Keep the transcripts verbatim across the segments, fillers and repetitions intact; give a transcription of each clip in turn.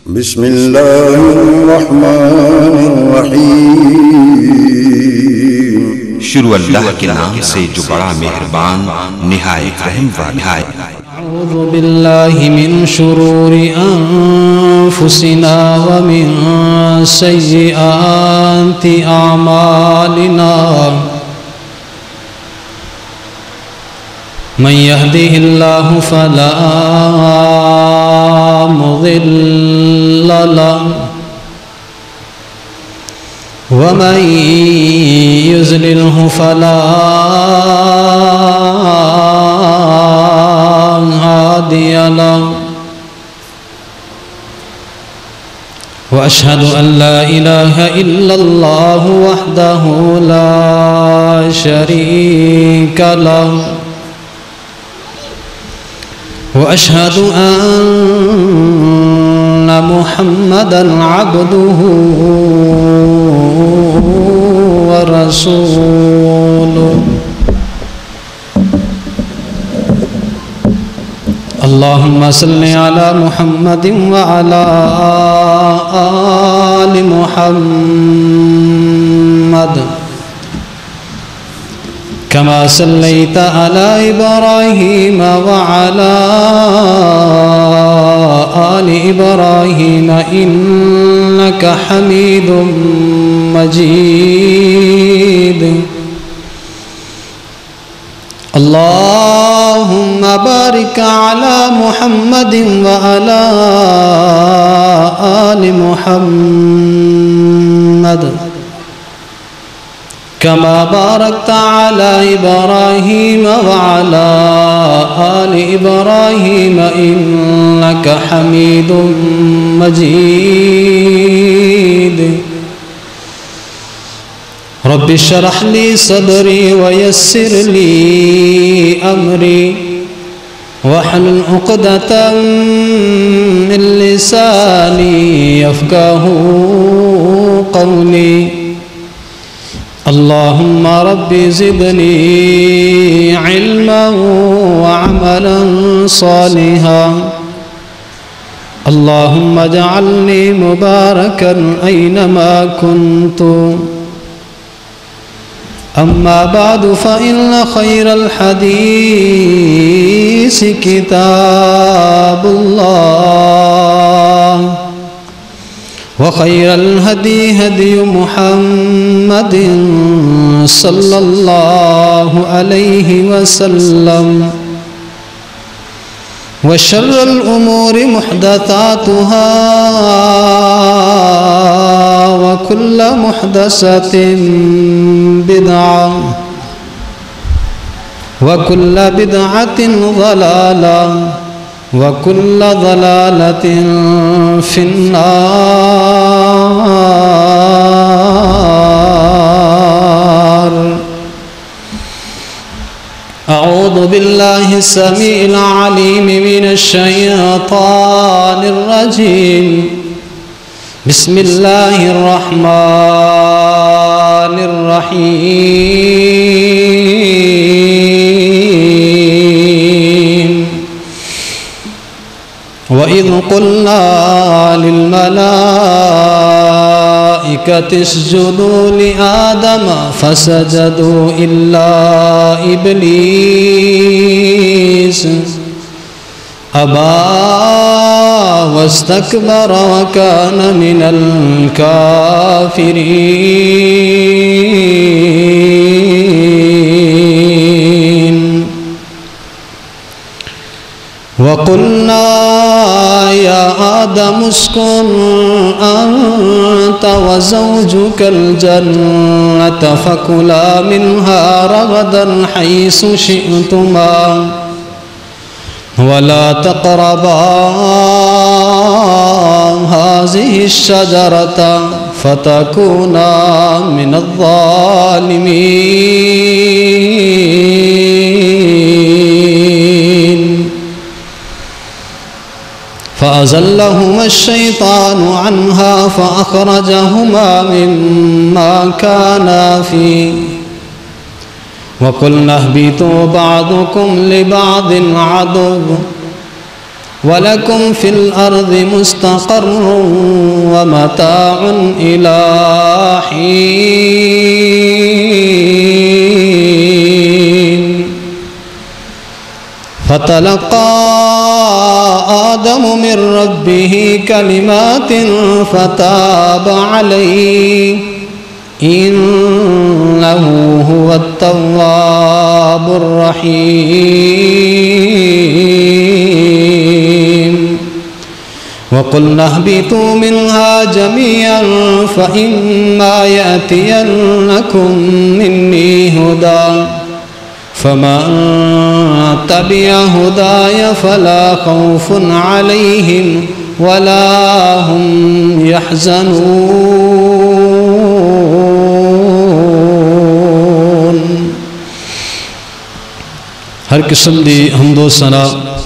بسم اللہ الرحمن الرحیم شروع اللہ کے نام سے جو بڑا مہربان نہایت رحم والا ہے۔ اعوذ باللہ من شرور انفسنا ومن سیئات اعمالنا من يهده الله فلا مضل له ومن يضلله فلا هادي له وأشهد أن لا إله إلا الله وحده لا شريك له وأشهد أن محمدًا عبده ورسوله اللهم صل على محمد وعلى آل محمد كما صليت على إبراهيم وعلى آل إبراهيم إنك حميد مجيد اللهم بارك على محمد وعلى آل محمد كما باركت على إبراهيم وعلى آل إبراهيم إنك حميد مجيد رب اشرح لي صدري ويسر لي أمري واحلل عقدة من لساني يفقهوا قولي اللهم رب زدني علما وعملا صالحا اللهم اجعلني مباركا أينما كنت أما بعد فإن خير الحديث كتاب الله وخير الهدي هدي محمد صلى الله عليه وسلم وشر الأمور محدثاتها وكل محدثة بدعة وكل بدعة ضلالة وكل ضلالة في النار أعوذ بالله السميع العليم من الشيطان الرجيم بسم الله الرحمن الرحيم وَإِذْ قُلْنَا لِلْمَلَائِكَةِ اسْجُدُوا لِآدَمَ فَسَجَدُوا إِلَّا إِبْلِيسَ أَبَى وَاسْتَكْبَرَ وَكَانَ مِنَ الْكَافِرِينَ وَقُلْنَا يا آدم اسكن أنت وزوجك الجنة فكلا منها رغدا حيث شئتما ولا تقربا هذه الشجرة فتكونا من الظالمين فأزلهما الشيطان عنها فأخرجهما مما كانا فيه وقلنا اهبطوا بعضكم لبعض عدو وَلَكُمْ فِي الْأَرْضِ مُسْتَقَرٌّ وَمَتَاعٌ إِلَى حِينٍ فَتَلَقَّى آدَمُ مِنْ رَبِّهِ كَلِمَاتٍ فَتَابَ عَلَيْهِ إِنَّهُ هُوَ التَّوَّابُ الرَّحِيمُ وَقُلْنَا اهْبِطُوا مِنْهَا جَمِيعًا فَإِمَّا يَأْتِيَنَّكُمْ مِنِّي هُدًى فَمَنْ تَبِعَ هُدَايَ فَلَا خَوْفٌ عَلَيْهِمْ وَلَا هُمْ يَحْزَنُونَ۔ ہر قسم دی حمد و ثنا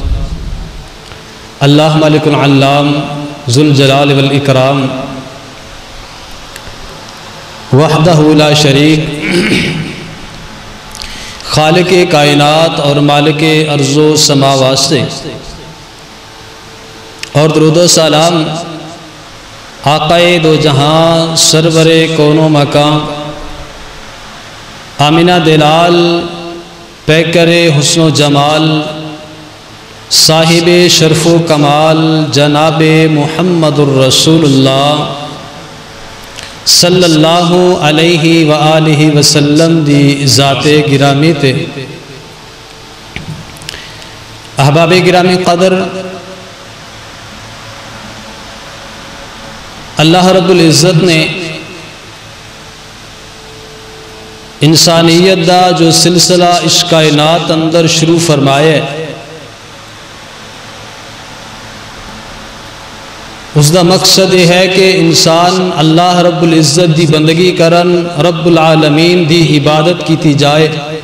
اللہ مالک العلام ذوالجلال والاکرام وحدہ لا شریک خالق کائنات اور مالک ارض و سما واسطے، اور درود و سلام آقائے دو جہاں سرور کون و مکان آمینہ دلال پیکر حسن و جمال صاحب شرف و کمال جناب محمد الرسول اللہ صلی اللہ علیہ وآلہ وسلم دی ذات گرامی تے احباب گرامی قدر، اللہ رب العزت نے انسانیت دا جو سلسلہ اس کائنات اندر شروع فرمائے، اس دا مقصد یہ ہے کہ انسان اللہ رب العزت دی بندگی کرن، رب العالمین دی عبادت کیتی جائے۔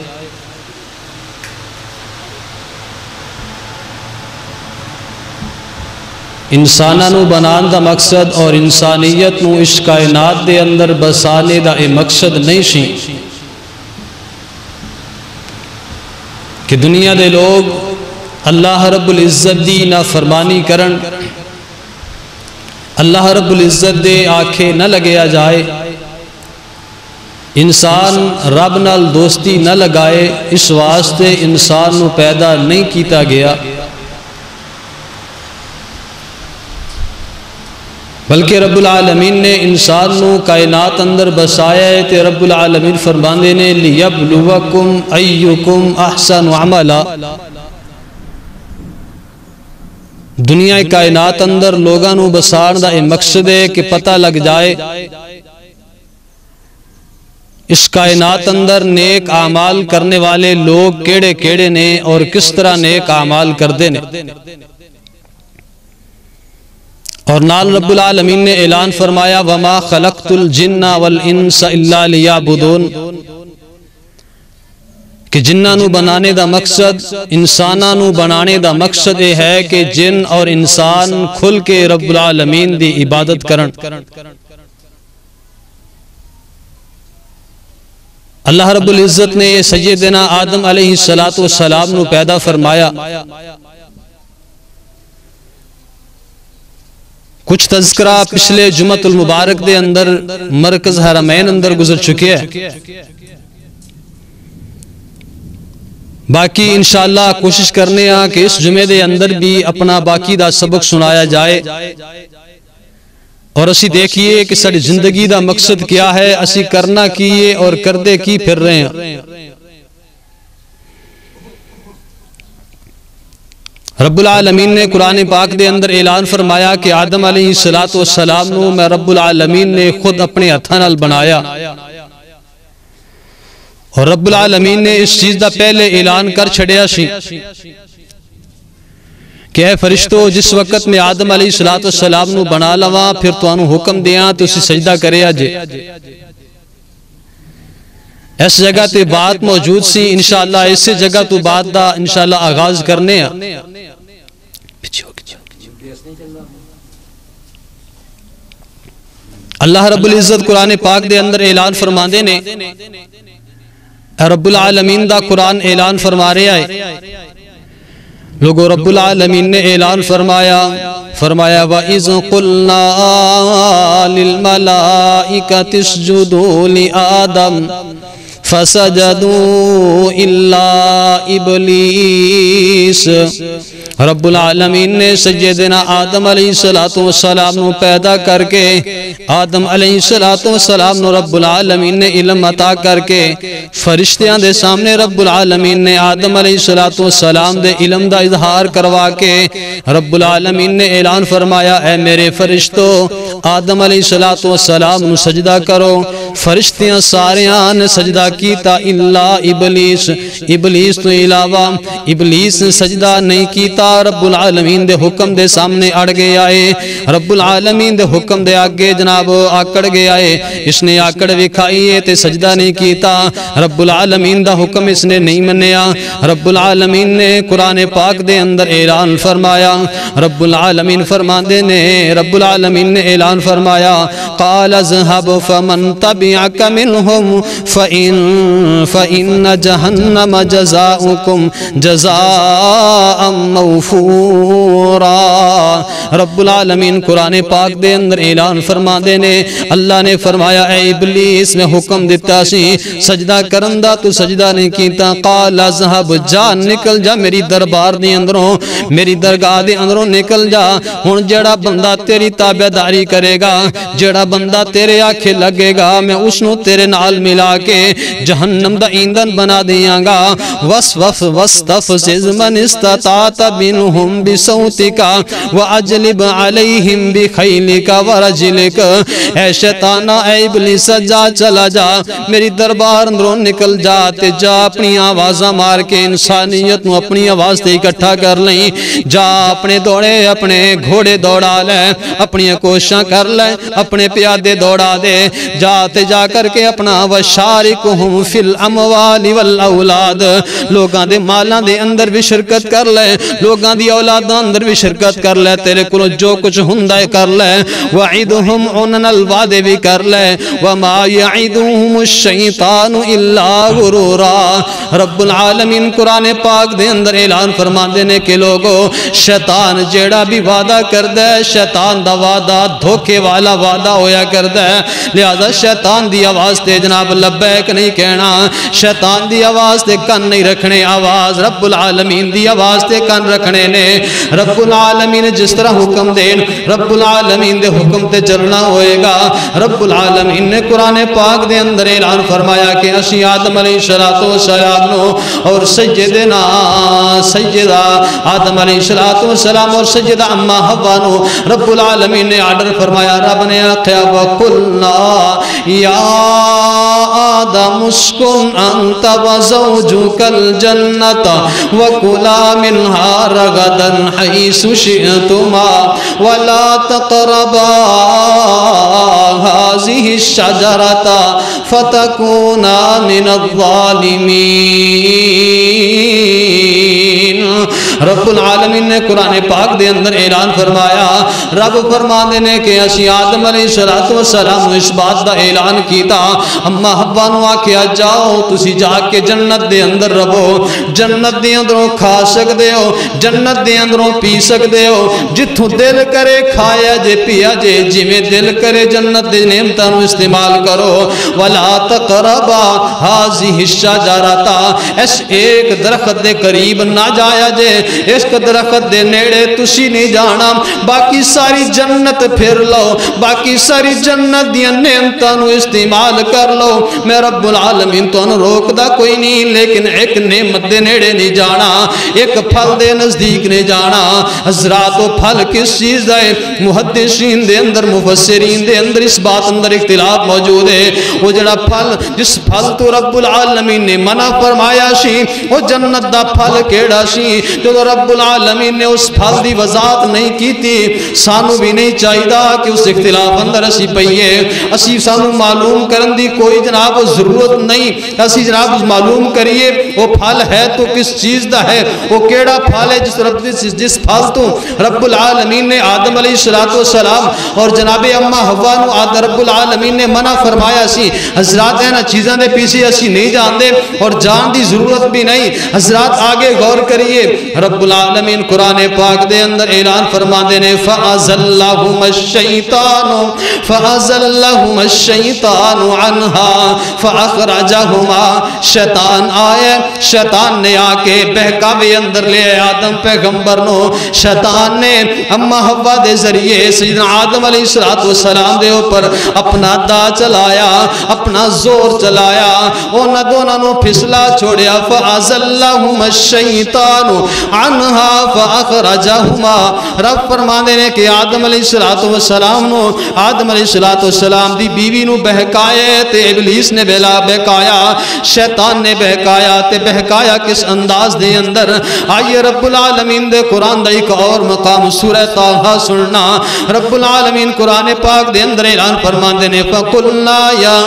انساناں نو بنان دا مقصد اور انسانیت نو اس کائنات دے اندر بسانے دا اے مقصد نہیں سی کہ دنیا دے لوگ اللہ رب العزت دی نافرمانی کرن، اللہ رب العزت دے آنکھیں نہ لگیا جائے، انسان رب نال دوستی نہ لگائے، اس واسطے انسان نو پیدا نہیں کیتا گیا، بلکہ رب العالمین نے انسان نو کائنات اندر بسایا ہے تے رب العالمین فرماندے نے لِيَبْلُوَكُمْ أَيُّكُمْ أَحْسَنُ عَمَلًا۔ دنیا کائنات اندر لوگاں نو بسان دا اے مقصد ہے کہ پتہ لگ جائے اس کائنات اندر نیک اعمال کرنے والے لوگ کیڑے کیڑے نے اور کس طرح نیک اعمال کردے نے۔ اور نال رب العالمین نے اعلان فرمایا وَمَا خَلَقْتُ الْجِنَّ وَالْإِنسَ إِلَّا لِيَعْبُدُونَ، کہ جنہ نو بنانے دا مقصد، انسانہ نو بنانے دا مقصد یہ ہے کہ جن اور انسان کھل کے رب العالمین دی عبادت کرن۔ اللہ رب العزت نے سیدنا آدم علیہ السلام نو پیدا فرمایا۔ کچھ تذکرہ پچھلے جمعۃ المبارک دے اندر مرکز حرمین اندر گزر چکے ہیں، باقی انشاءاللہ کوشش کرنے ہیں کہ اس جمعے دے اندر بھی اپنا باقی دا سبق سنایا جائے، اور اسی دیکھئے کہ ساری زندگی دا مقصد کیا ہے، اسی کرنا کیے اور کردے کی پھر رہے ہیں۔ رب العالمین نے قرآن پاک دے اندر اعلان فرمایا کہ آدم علیہ السلام نو میں رب العالمین نے خود اپنے ہتھاں نال بنایا، اور رب العالمین نے اس چیز دا پہلے اعلان کر چھڑیا سی کہ اے فرشتو جس وقت میں آدم علیہ السلام نو بنا لواں پھر تو انو حکم دیاں تو اسی سجدہ کرے آجے۔ اس جگہ تے بات موجود سی، انشاءاللہ اسے جگہ تو بات دا انشاءاللہ آغاز کرنے ہیں۔ اللہ رب العزت قرآن پاک دے اندر اعلان فرماندے نے، رب العالمین دا قرآن اعلان فرما رہے آئے لوگو رب العالمین نے اعلان فرمایا فرمایا وَإِذْ قُلْنَا لِلْمَلَائِكَةِ اسْجُدُوا لِآدَمَ فَسَجَدُوا إِلَّا إِبْلِيسَ رب العالمین نے سیدنا آدم علیہ السلام نو پیدا کر کے آدم علیہ السلام نو رب العالمین نے علم عطا کر کے فرشتیاں دے سامنے رب العالمین نے آدم علیہ السلام دے علم دا اظہار کروا کے رب العالمین نے اعلان فرمایا اے میرے فرشتو آدم علیہ السلام نو سجدہ کرو فرشتیاں ساریاں نے سجدہ کیتا الا ابلیس ابلیس تو علاوہ ابلیس نے سجدہ نہیں کیتا رب العالمین دے حکم دے سامنے اڑ گئے آئے رب العالمین دے حکم دے آگے جناب آکڑ گئے آئے اس نے آکڑ وکھائیے تے سجدہ نہیں کیتا رب العالمین دا حکم اس نے نہیں منیا رب العالمین نے قرآن پاک دے اندر اعلان فرمایا رب العالمین فرماندے نے رب العالمین نے اعلان فرمایا قال اذهب فمن تبعك منهم فإن فإن جهنم جزاؤكم جزاء موفورا رب العالمین قرآن پاک دے اندر اعلان فرما دینے اللہ نے فرمایا اے ابلیس میں حکم دیتا سی سجدہ کرندہ تو سجدہ نہیں کیتا قال اذهب جا نکل جا میری دربار دے اندروں میری درگاہ دے اندروں نکل جا ہن جڑا بندہ تیری تابعداری کرے گا جڑا بندہ تیرے آنکھیں لگے گا میں اس نو تیرے نال ملا کے جہنم دا ایندھن بنا دیاں گا وَسْوَفْ وَاسْتَفْزِزْ مَنِ اسْتَطَعْتَ مِنْهُمْ بِصَوْتِكَ وَأَجْلِبْ عَلَيْهِمْ بِخَيْلِكَ وَرَجِلِكَ اے شیطانہ اے ابلیس جا چلا جا میری دربار اندروں نکل جا تے جا اپنی آوازاں مار کے انسانیت نو اپنی آواز تے اکٹھا کر لیں جا اپنے دوڑے اپنے گھوڑے دوڑا لے اپنی کوشاں کر لے اپنے پیادے دوڑا دے جا تے جا کر کے اپنا وَشَارِكُهُمْ فِي الْأَمْوَالِ وَالْأَوْلَادِ لوگاں دے مالاں دے اندر بھی شرکت کر لے لوگاں دی اولاداں اندر بھی شرکت کر لے تیرے کلو جو کچھ ہندہ کر لے وَعِدُهُمْ عُنَنَ الْوَعْدِ بھی کر لے وَمَا يَعِدُهُمُ الشَّيْطَانُ إِلَّا غُرُورًا رب العالمین قرآن پاک دے اندر اعلان فرما دینے کے لوگوں شیطان جیڑا بھی وعدہ کر دے شیطان دا وعدہ دھوکے والا وعدہ ہویا کر دے لہذا شیطان دی آواز تے جناب لبیک نہیں کہنا شیطان دی آواز تے کن نہیں رکھنے آواز رب العالمین دی آواز تے کن رکھنے نے رب العالمین جس طرح حکم دین رب العالمین دے حکم تے چلنا ہوئے گا رب العالمین نے قرآن پاک دے اندر اعلان فرمایا کہ اسی آدم علیہ السلام نو اور سیدنا سیدہ آدم علیہ السلام اور سیدہ اما حوا نو رب العالمین نے آرڈر فرمایا رب نے آخیا وَقُلْنَا يَا آدم اسْكُنْ أَنْتَ وَزَوْجُكَ الْجَنَّةَ وَكُلَا مِنْهَا رَغَدًا حَيْثُ شِئْتُمَا وَلَا تَقْرَبَا هَٰذِهِ الشَّجَرَةَ فَتَكُونَا مِنَ الظَّالِمِينَ رب العالمین نے قرآن پاک دے اندر اعلان فرمایا رب فرما دینے کہ اسی آدم علیہ السلام اس بات دا اعلان کیتا اما حوا نو آکھیا جاؤ تسی جا کے جنت دے اندر رہو جنت دے اندروں کھا سکدے ہو جنت دے اندروں پی سکدے ہو جتھوں دل کرے کھایا جے پیا جے جویں دل کرے جنت دے نعمتاں نو استعمال کرو ولا تقربا هذه الشجرۃ اس ایک درخت دے قریب نہ جایا جے اس درخت دے نیڑے تسی نہیں جانا باقی ساری جنت پھر لو باقی ساری جنت دیا نعمتاں نو استعمال کر لو میں رب العالمین تو انہوں روک دا کوئی نہیں لیکن ایک نعمت دے نیڑے نہیں جانا ایک پھل دے نزدیک نہیں جانا حضرات و پھل کس چیز دے محدثین دے اندر مفسرین دے اندر اس بات اندر اختلاف موجود ہے وہ جڑا پھل جس پھل تو رب العالمین نے منع فرمایا سی وہ جنت دا پھل کیڑا سی جو رب العالمین نے اس پھل دی وضاحت نہیں کی تھی سانو بھی نہیں چاہیے کہ اس اختلاف اندر اسی پئیے اسی سانو معلوم کرن دی کوئی جناب ضرورت نہیں اسی جناب معلوم کریے وہ پھل ہے تو کس چیز دا ہے وہ کیڑا پھل ہے جس رب جس پھل تو رب العالمین نے آدم علیہ السلام اور جناب اما حوا نو آدم رب العالمین نے منع فرمایا سی حضرات اینا چیزاں دے پیچھے اسی نہیں جاندے اور جان دی ضرورت بھی نہیں. حضرات آگے غور کریے رب العالمین قرآن پاک دے اندر اعلان فرما دینے فَأَزَلَّهُمَ الشَّيْطَانُ فَأَزَلَّهُمَ الشَّيْطَانُ عَنْهَا فَأَخْرَجَهُمَا شیطان آئے شیطان نے آکے بہکاوے اندر لے آدم پیغمبر نو شیطان نے اما حوا دے ذریعے سیدنا آدم علیہ السلام دے اوپر اپنا دا چلایا اپنا زور چلایا اونا دونوں نو پھسلا چھوڑیا فَأَزَلَّهُمَ الشَّيْطَانُ عَنْهَا فَأَخْرَجَهُمَا رب فرما دینے کہ آدم علیہ السلام نو آدم علیہ السلام دی بیوی نو بہکائے تے ابلیس نے بہلا بہکایا شیطان نے بہکایا تے بہکایا کس انداز دے اندر. آئیے رب العالمین دے قرآن دا ایک اور مقام سورہ طٰہٰ سننا. رب العالمین قرآن پاک دے اندر اعلان فرما دینے فَقُلْنَا يَا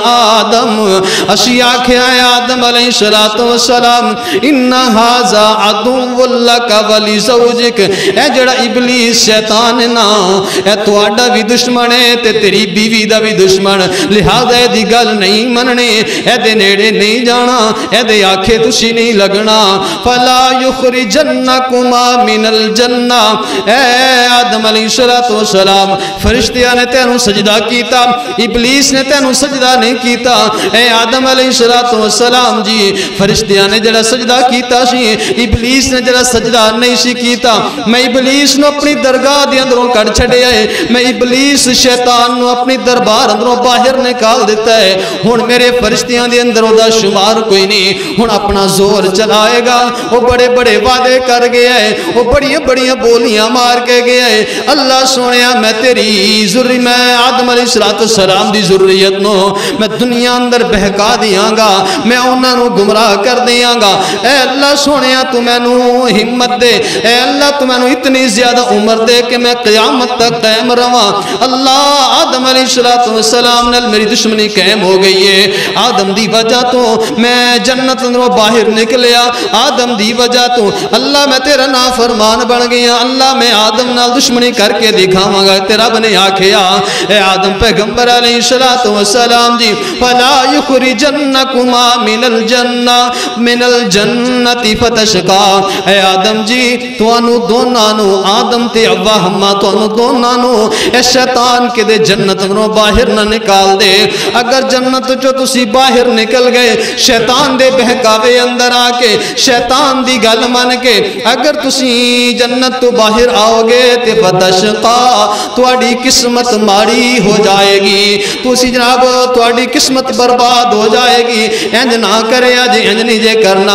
آدم اسی آکھے آئے آدم علیہ السلام اِنَّ هَذَا عَدُوٌّ لَكَ وَلِزَوْجِكَ اے جڑا ابلیس شیطان نا اے تواڈا بھی دشمن ہے تے تیری بیوی دا بھی دشمن لہذا اے دی گل نہیں مننے اے دے نیڑے نہیں جانا اے دے آکھے تسی نہیں لگنا فَلَا يُخْرِجَنَّكُمَا مِنَ الْجَنَّةِ اے آدم علیہ السلام فرشتیاں نے تینوں سجدہ کیتا ابلیس نے تینوں سجدہ نہیں کیتا. اے آدم علیہ السلام جی فرشتیاں نے جڑا سجدہ کیتا سی ابلیس نے جڑا سجدہ نہیں سی کیتا میں ابلیس نو اپنی درگاہ دے اندروں کڑ چھڑے آئے میں ابلیس شیطان نو اپنی دربار اندروں باہر نکال دیتا ہے. ہن میرے فرشتیاں دے اندروں دا شمار کوئی نہیں ہن اپنا زور چلائے گا وہ بڑے بڑے وعدے کر گیا ہے وہ بڑی بڑی بولیاں مار کے گیا ہے. اللہ سونیا میں تیری ذری میں آدم علیہ السلام دی ذریت نو میں دنیا اندر بہکا دیاں گا میں انہاں نو گمراہ کر دیاں گا. اے اللہ سونیا تو میں نو ہمت دے اے اللہ تو میں نو اتنی زیادہ عمر دے کہ میں قیامت تک قائم رہاں. اللہ آدم علیہ السلام نال میری دشمنی قائم ہو گئی ہے. آدم دی وجہ تو میں جنت اندروں باہر نکلیا آدم دی وجہ تو اللہ میں تیرا نافرمان بن گیا. اللہ میں آدم نال دشمنی کر کے دکھاواں گا. تیرا بنے آکھیا اے آدم پیغمبر علیہ السلام جی فَلَا يُخْرِجَنَّكُمَا مِنَ الْجَنَّةِ مِنَ الْجَنَّةِ فَتَشْقَىٰ اے آدم جی تو انو دونانو آدم تے عوا ہما تو انو دونانو اے شیطان کے دے جنت انو باہر نہ نکال دے. اگر جنت جو تسی باہر نکل گئے شیطان دے بہکاوے اندر آکے شیطان دی گل من کے اگر تسی جنت تو باہر آؤ گے تے فتشقا تواڈی قسمت ماڑی ہو جائے گی. تسی جناب تواڈی قسمت برباد ہو جائے گی. انج نہ کرے جے انج نہیں جے کرنا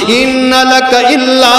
ان لک الا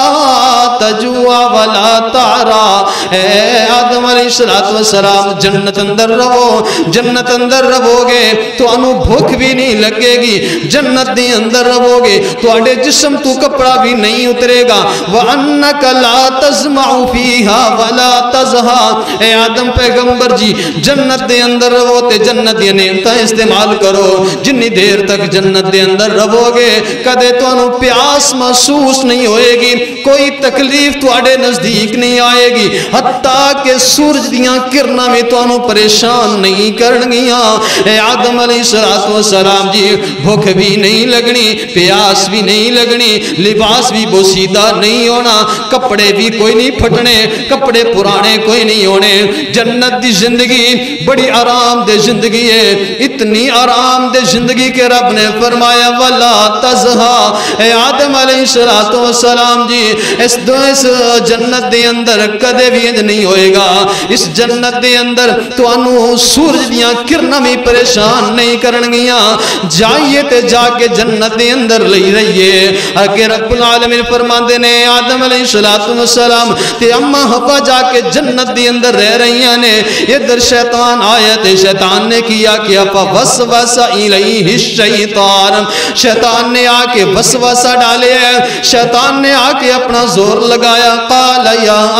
تجوع ولا تعرى اے آدم علیہ السلام جنت اندر رہو جنت اندر رہو گے تو انو بھوک بھی نہیں لگے گی. جنت دی اندر رہو گے تو اڈے جسم تو کپڑا بھی نہیں اترے گا. وَأَنَّكَ لَا تَزْمَعُ فِيهَا وَلَا تَزْهَا اے آدم پیغمبر جی جنت دے اندر رہو تے جنت دی نعمتاں استعمال کرو. جنی دیر تک جنت دے اندر رہو گے کدے تو انو پیاس محسوس نہیں ہوئے گی کوئی تکلیف تو اڈے نزدیک نہیں آئے گی حتیٰ کہ سورج دیاں کرنا میں تو انو پریشان نہیں کرنگیاں. اے آدم علیہ السلام جی بھوک بھی نہیں لگنی پیاس بھی نہیں لگنی لباس بھی بوسیدہ نہیں ہونا کپڑے بھی کوئی نہیں پھٹنے کپڑے پرانے کوئی نہیں ہونے. جنت دی زندگی بڑی آرام دے زندگی ہے اتنی آرام دے زندگی کے رب نے فرمایا وَلَا تَزْهَا اے آدم علیہ السلام جی اس دو اس جنت دے اندر کدے بھی انج نہیں ہوئے گا. اس جنت دے اندر تو انو سورج دیاں کرنا میں پریشان نہیں کرنگیاں. جائیے تے جا کے جنت دے اندر لئی رہیے. اگر رب العالمین فرماندے نے آدم علیہ السلام تے اما حوا جا کے جنت دے اندر رہ رہیاں نے ادھر شیطان آیا تے شیطان نے کیا کیا فوسوس الیہ الشیطان شیطان نے آ کے وسوسہ ڈالے شیطان نے آ کے اپنا زور لگایا. قال یا آدم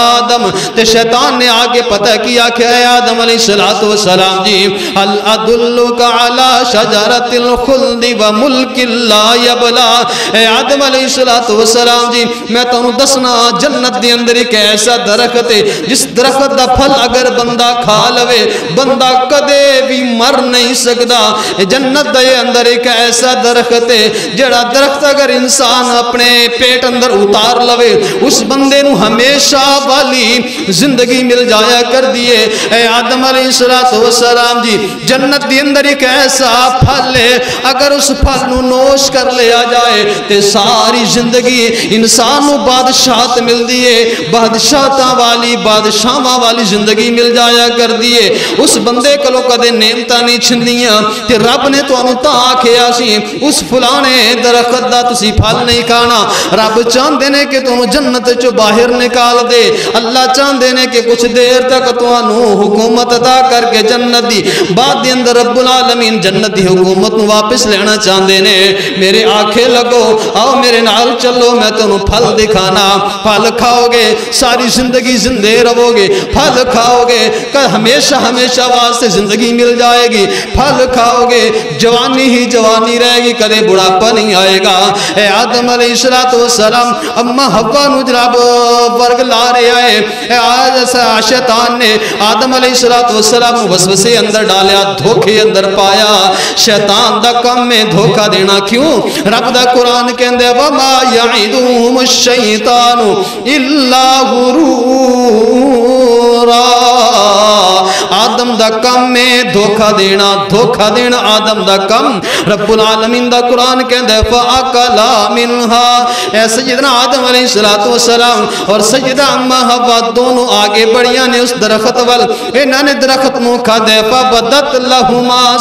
تے شیطان نے آگے پتہ کیا کہ اے آدم علیہ السلام جی هل ادلک علی شجرۃ الخلد وملک لا یبلا، اے آدم علیہ السلام جی میں تانوں دسنا جنت دے اندر ایک ایسا درخت ہے جس درخت دا پھل اگر بندہ کھا لوے بندہ کدے بھی مر نہیں سکدا۔ جنت دے اندر ایک ایسا درخت ہے جڑا درخت اگر انسان اپنے پیٹ اندر اتار لوے اس بندے نو ہمیشہ والی زندگی مل جایا کر دیے۔ اے آدم علیہ السلام جی جنت دے اندر ایک ایسا پھل ہے اگر اس پھل نو نوش کر لیا جائے تے ساری زندگی انسان نو بادشاہت مل دیے، بادشاہتاں والی بادشاہاں والی زندگی مل جایا کر دیے۔ اس بندے کلو کدے نعمتاں نہیں چھندیاں تے رب نے تانوں تاں آکھیا سی اس فلانے درخت دا تسی پھل نہیں کھانا۔ رب چاہندے نے کہ تانوں جنت چوں باہر نکال دے، اللہ چاہندے نے کہ کچھ دیر تک تانوں حکومت عطا کر کے جنت دی بعد دے اندر رب العالمین جنت دی حکومت نو واپس لینا چاہندے نے۔ میرے آنکھیں لگو آؤ میرے نال چلو میں تانوں پھل دکھانا، پھل کھاؤ گے ساری زندگی زندے رہو گے، پھل کھاؤ گے کہ ہمیشہ ہمیشہ واسطے زندگی مل جائے گی، پھل کھاؤ گے جوانی ہی جوانی رہے گی کدے بڑھاپا نہیں آئے گا۔ اے آدم علیہ السلام اما حوا نو جناب ورگ لا رہے آئے، اے آج شیطان نے آدم علیہ السلام وسوسے اندر ڈالیا، دھوکے اندر پایا۔ شیطان دا کم میں دھوکہ دینا کیوں؟ رب دا قرآن کہندے وما یعدہم الشیطان الا غرورا، آدم دا کم میں دھوکہ دینا، دھوکہ دینا آدم دا کم۔ رب العالمین دا قرآن کہندے فَأَكَلَا مِنْهَا، اے سیدنا آدم علیہ السلام اور سیدہ اما حوا دونوں آگے بڑھیاں نے اس درخت وال، انہاں نے درخت نو کھا دے فَبَدَتْ لَهُمَا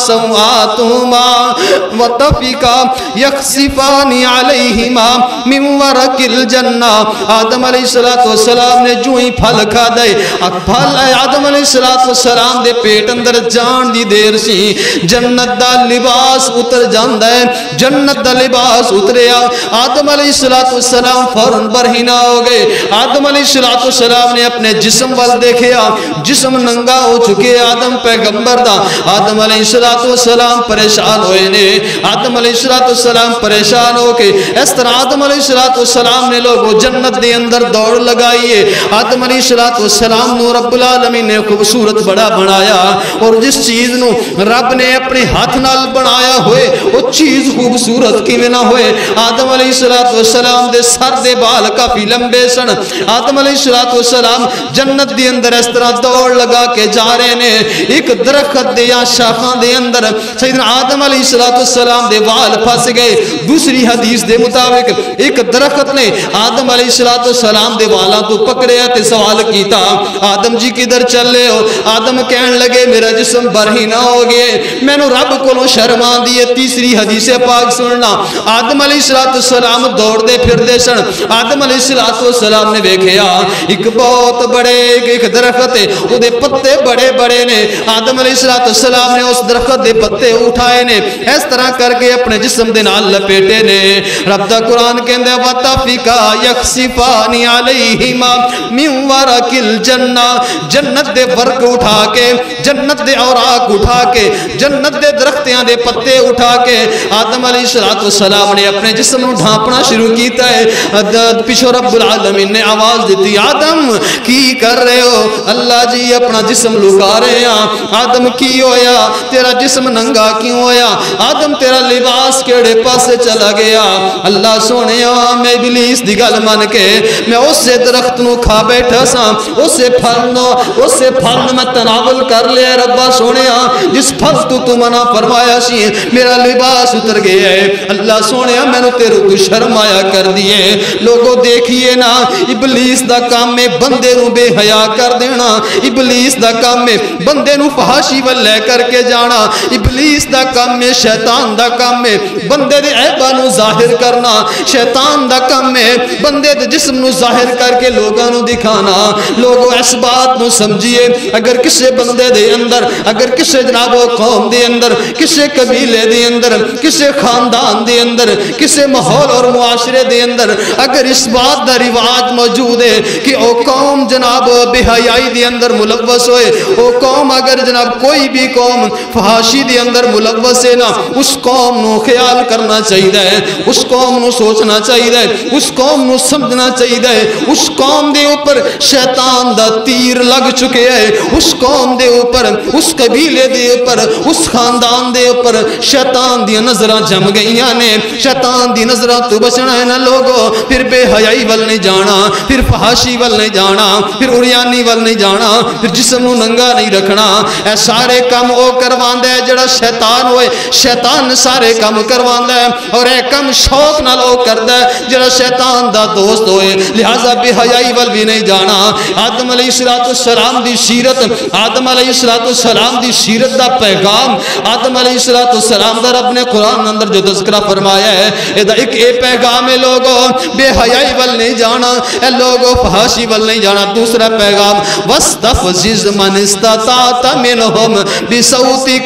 سَوْآتُهُمَا وَطَفِقَا يَخْصِفَانِ عَلَيْهِمَا مِنْ وَرَقِ الْجَنَّةِ، آدم علیہ السلام نے جو ہی پھل کھا دے، پھل آدم علیہ السلام دے پیٹ اندر جان دی دیر سی جنت دا لباس اتر جاندہ ہے، جنت دا لباس اتریا، آدم علیہ السلام فوراں برہنہ ہو گئے۔ آدم علیہ السلام نے اپنے جسم وال دیکھیا، جسم ننگا ہو چکے آدم پیغمبر دا۔ آدم علیہ السلام پریشان ہوئے نے، آدم علیہ السلام پریشان ہو کے اس طرح آدم علیہ السلام نے لوگوں جنت دے اندر دوڑ لگائیے۔ آدم علیہ السلام نو رب العالمین نے خوبصورت بڑا بنایا، اور جس چیز نو رب نے اپنے ہاتھ نال بنایا ہوئے وہ چیز خوبصورت کی میں نہ ہوئے۔ آدم علیہ السلام دے سر دے بال کافی لمبے سن، آدم علیہ السلام جنت دے اندر اس طرح دوڑ لگا کے جا رہے نے، ایک درخت دے یا شاخاں دے اندر سیدنا آدم علیہ السلام دے وال پھنس گئے۔ دوسری حدیث دے مطابق ایک درخت نے آدم علیہ السلام دے والاں تو پکڑیا تے سوال کیتا آدم جی کدھر چلے ہو؟ آدم کہن لگے میرا جسم برہنہ ہو گئے، میں نو رب کو لو شرما دیئے۔ تیسری حدیث پاک سننا، آدم علیہ السلام دوڑ دے پھر دے سن، آدم علیہ السلام نے دیکھیا ایک بہت بڑے ایک درخت ہے، وہ دے پتے بڑے بڑے نے، آدم علیہ السلام نے اس درخت دے پتے اٹھائے نے، اس طرح کر کے اپنے جسم دے نال لپیٹے نے۔ رب دا قرآن کہندے وَطَفِقَا يَخْصِفَانِ عَلَيْهِمَا مِنْ وَرَقِ الْجَنَّةِ، جنت دے ورق اٹھا کے، جنت دے اوراق اٹھا کے، جنت دے درختیاں دے پتے اٹھا کے آدم علیہ السلام نے اپنے جسم نو ڈھانپنا شروع کیتا ہے۔ پیچھو رب العالمین نے آواز دیتی آدم کی کر رہے ہو؟ اللہ جی اپنا جسم لکا رہے ہیں۔ آدم کی ہویا؟ تیرا جسم ننگا کیوں ہویا؟ آدم تیرا لباس کیڑے پاسے چلا گیا؟ اللہ سونے میں ابلیس دی گل من کے میں اس سے درخت نو کھا بیٹھا سا، اس سے پھل نو اس سے پھل میں تناول کر لیا ربا سونے جس پھل تو تو منع فرمایا سی میرا لباس اتر گیا ہے۔ اللہ سونے میں نے تیرے کو شرمایا کر دیے۔ لوگوں دیکھئے نا ابلیس دا کام میں بندے نو بے حیا کر دینا، ابلیس دا کام ہے بندے نو فحاشی ول لے کر کے جانا، ابلیس دا کام ہے، شیطان دا کام ہے بندے دے عیباں نو ظاہر کرنا، شیطان دا کام ہے بندے دے جسم نو ظاہر کر کے لوگاں نو دکھانا۔ لوگوں اس بات نو سمجھیے، اگر کسے بندے دے اندر، اگر کسے جناب و قوم دے اندر، کسے قبیلے دے اندر، کسے خاندان دے اندر، کسے ماحول اور معاشرے دے اندر اگر اس بات دا رواج موجود ہے کہ او قوم جناب بے حیائی دے اندر ملوث ہوئے، او قوم اگر جناب کوئی بھی قوم فحاشی دے اندر ملوث ہے نا، اس قوم نو خیال کرنا چاہیے، اس قوم نو سوچنا چاہیے، اس قوم نو سمجھنا چاہیے، اس قوم دے اوپر شیطان دا تیر لگ چکے ہے، اس قوم دے اوپر، اس قبیلے دے اوپر، اس خاندان دے اوپر شیطان دی نظرہ جم گئیاں نے۔ شیطان دی نظرہ تو بچنا ہے نا لوگو، پھر بے حیائی ول نہیں جانا، پھر فحاشی ول نہیں جانا، پھر اریانی ول نہیں جانا، پھر جسم نو ننگا نہیں رکھنا۔ اے سارے کام او کرواندہ ہے جڑا شیطان ہوئے، شیطان سارے کام کرواندہ ہے، اور اے کم شوق نہ لو کردہ ہے جڑا شیطان دا دوست ہوئے، لہذا بے حیائی ول بھی نہیں جانا۔ آدم علیہ السلام دی سیرت، آدم علیہ السلام دی سیرت دا پیغام، آدم علیہ السلام دا رب نے قرآن اندر جو تذکرہ فرمایا ہے، ایک اے پیغام ہے لوگوں بے حیائی ول نہیں جانا، اے لوگوں فحاشی ول نہیں جانا۔ دوسرا پیغام وَاسْتَفْزِزْ مَنِ اسْتَطَعْتَ مِنْهُمْ بِصَوْتِكَ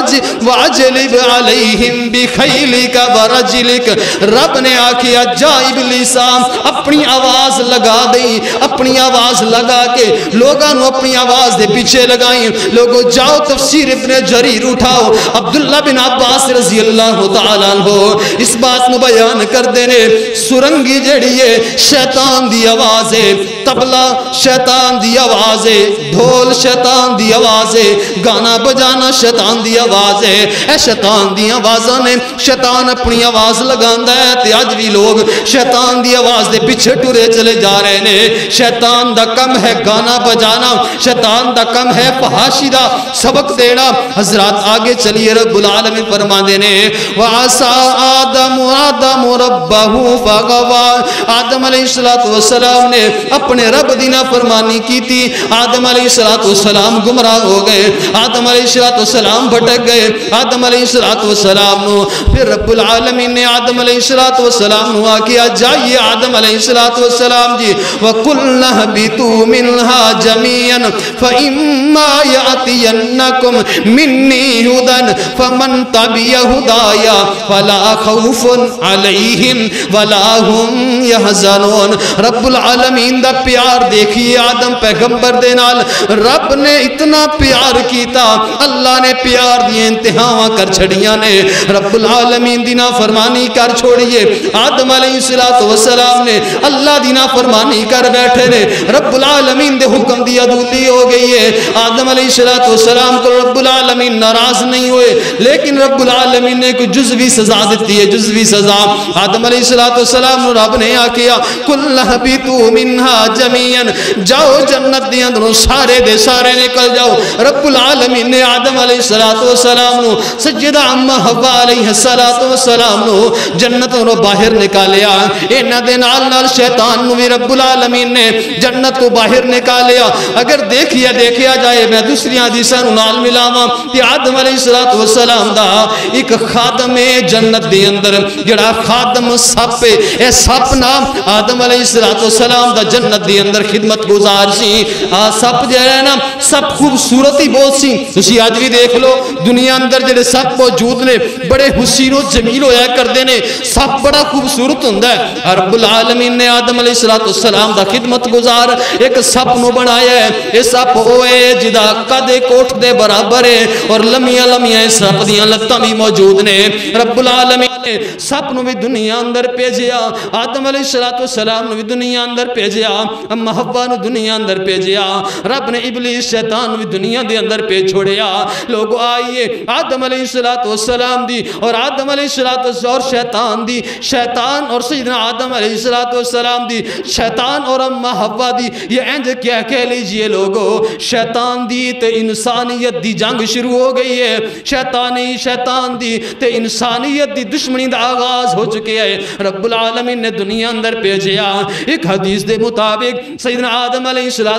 وَأَجْلِبْ عَلَيْهِمْ بِخَيْلِكَ وَرَجِلِكَ۔ رب نے آکھیا جا ابلیسا اپنی آواز لگا دیں، اپنی آواز لگا کے لوگاں نو اپنی آواز دے پیچھے لگائیں۔ لوگوں جاؤ تفسیر ابن جریر اٹھاؤ، عبداللہ بن عباس رضی اللہ تعالیٰ عنہ اس بات نو بیان کر دینے، سرنگی جڑی ہے شیطان دی آواز ہے، تبلا شیطان دی آواز ہے، ڈھول شیطان دی آواز ہے، گانا بجانا شیطان دی آواز ہے۔ اے شیطان دی آوازاں نے شیطان اپنی آواز لگاندا ہے تے اج بھی لوگ شیطان دی آواز دے پیچھے ٹرے چلے جا رہے نے۔ شیطان دا کم ہے گانا بجانا، شیطان دا کم ہے فحاشی دا سبق دینا۔ حضرات آگے چلیے، رب العالمین فرماندے نے وَعَصَىٰ آدَمُ آدَمُ رَبَّهُ فَغَوَىٰ۔ آدم علیہ السلام نے اپنے رب دی نافرمانی کی تھی، آدم علیہ السلام گمراہ ہو گئے، آدم علیہ السلام بھٹک گئے، آدم علیہ السلام نو پھر رب العالمین نے آدم علیہ السلام نو آکیا جائیے آدم علیہ السلام جی وَقُلْنَا اهْبِطُوا مِنْهَا جَمِيعًا فَإِمَّا يَأْتِيَنَّكُمْ مِنِّي هُدًى فَمَنْ تَبِعَ هُدَايَ فَلَا خَوْفٌ عَلَيْهِمْ وَلَا هُمْ يَحْزَنُونَ۔ رب العالمین دا پیار دیکھیے آدم پیغمبر دے نال، رب نے اتنا پیار کیتا، اللہ نے پیار دیے انتہاواں کر چھڑیاں نے، رب العالمین دی نافرمانی کر چھوڑیے، آدم علیہ السلام نے اللہ دی نافرمانی کر بیٹھے نے، رب العالمین دے حکم دی عدولی ہو گئی ہے۔ آدم علیہ السلام کو رب العالمین ناراض نہیں ہوئے، لیکن رب العالمین نے کوئی جزوی سزا دیتی ہے، جزوی سزا۔ آدم علیہ السلام نے رب نے آکیا قُلْنَا اهْبِطُوا مِنْهَا جَمِيعًا، جاؤ جنت دی اندروں سارے دے سارے نکل جاؤ۔ رب العالمین نے آدم علیہ السلام نو سجدہ اما حوا علیہ السلام نو جنتوں نو باہر نکالیا، انہاں دے نال نال شیطان نو بھی رب العالمین نے جنت تو باہر نکالیا۔ اگر دیکھیا دیکھیا جائے میں دوسری حدیثاں نو نال ملاواں کہ آدم علیہ السلام دا ایک خادم جنت دے اندر جڑا خادم سپ ہے، اے سپ نام آدم علیہ السلام دا جنت دے اندر خدمت گزار سی۔ آ سپ جڑا ہے نا سپ خوبصورتی بہت سی، تسی اج بھی دیکھ لو دنیا اندر جڑے سپ موجود نے بڑے حسین و جمیل ہویا کردے نے، سپ بڑا خوبصورت ہوندا ہے۔ رب العالمین نے آدم علیہ السلام دا خدمت گزار ایک سپ نو بنایا ہے، اے سپ ہوئے جدا قد کوٹھ دے برابر ہے اور لمیاں لمیاں سپ دیاں لتاں بھی موجود نے۔ رب العالمین نے سپ نو بھی دنیا اندر بھیجیا، آدم علیہ السلام نو بھی دنیا اندر بھیجیا، اما حوا نو دنیا اندر بھیجیا، رب نے ابلیس شیطان بھی دنیا دے اندر بھیج چھوڑیا۔ لوگ آئیے آدم علیہ السلام دی اور آدم علیہ السلام اور شیطان دی، شیطان اور سیدنا آدم علیہ السلام دی، شیطان اور اما حوا دی، یہ انج کیا کہہ لیجئے لوگو شیطان دی تے انسانیت دی جنگ شروع ہو گئی ہے، شیطانی شیطان دی تے انسانیت دی دشمنی دا آغاز ہو چکے ہے۔ رب العالمین نے دنیا اندر بھیجیا، ایک حدیث دے مطابق سیدنا آدم علیہ السلام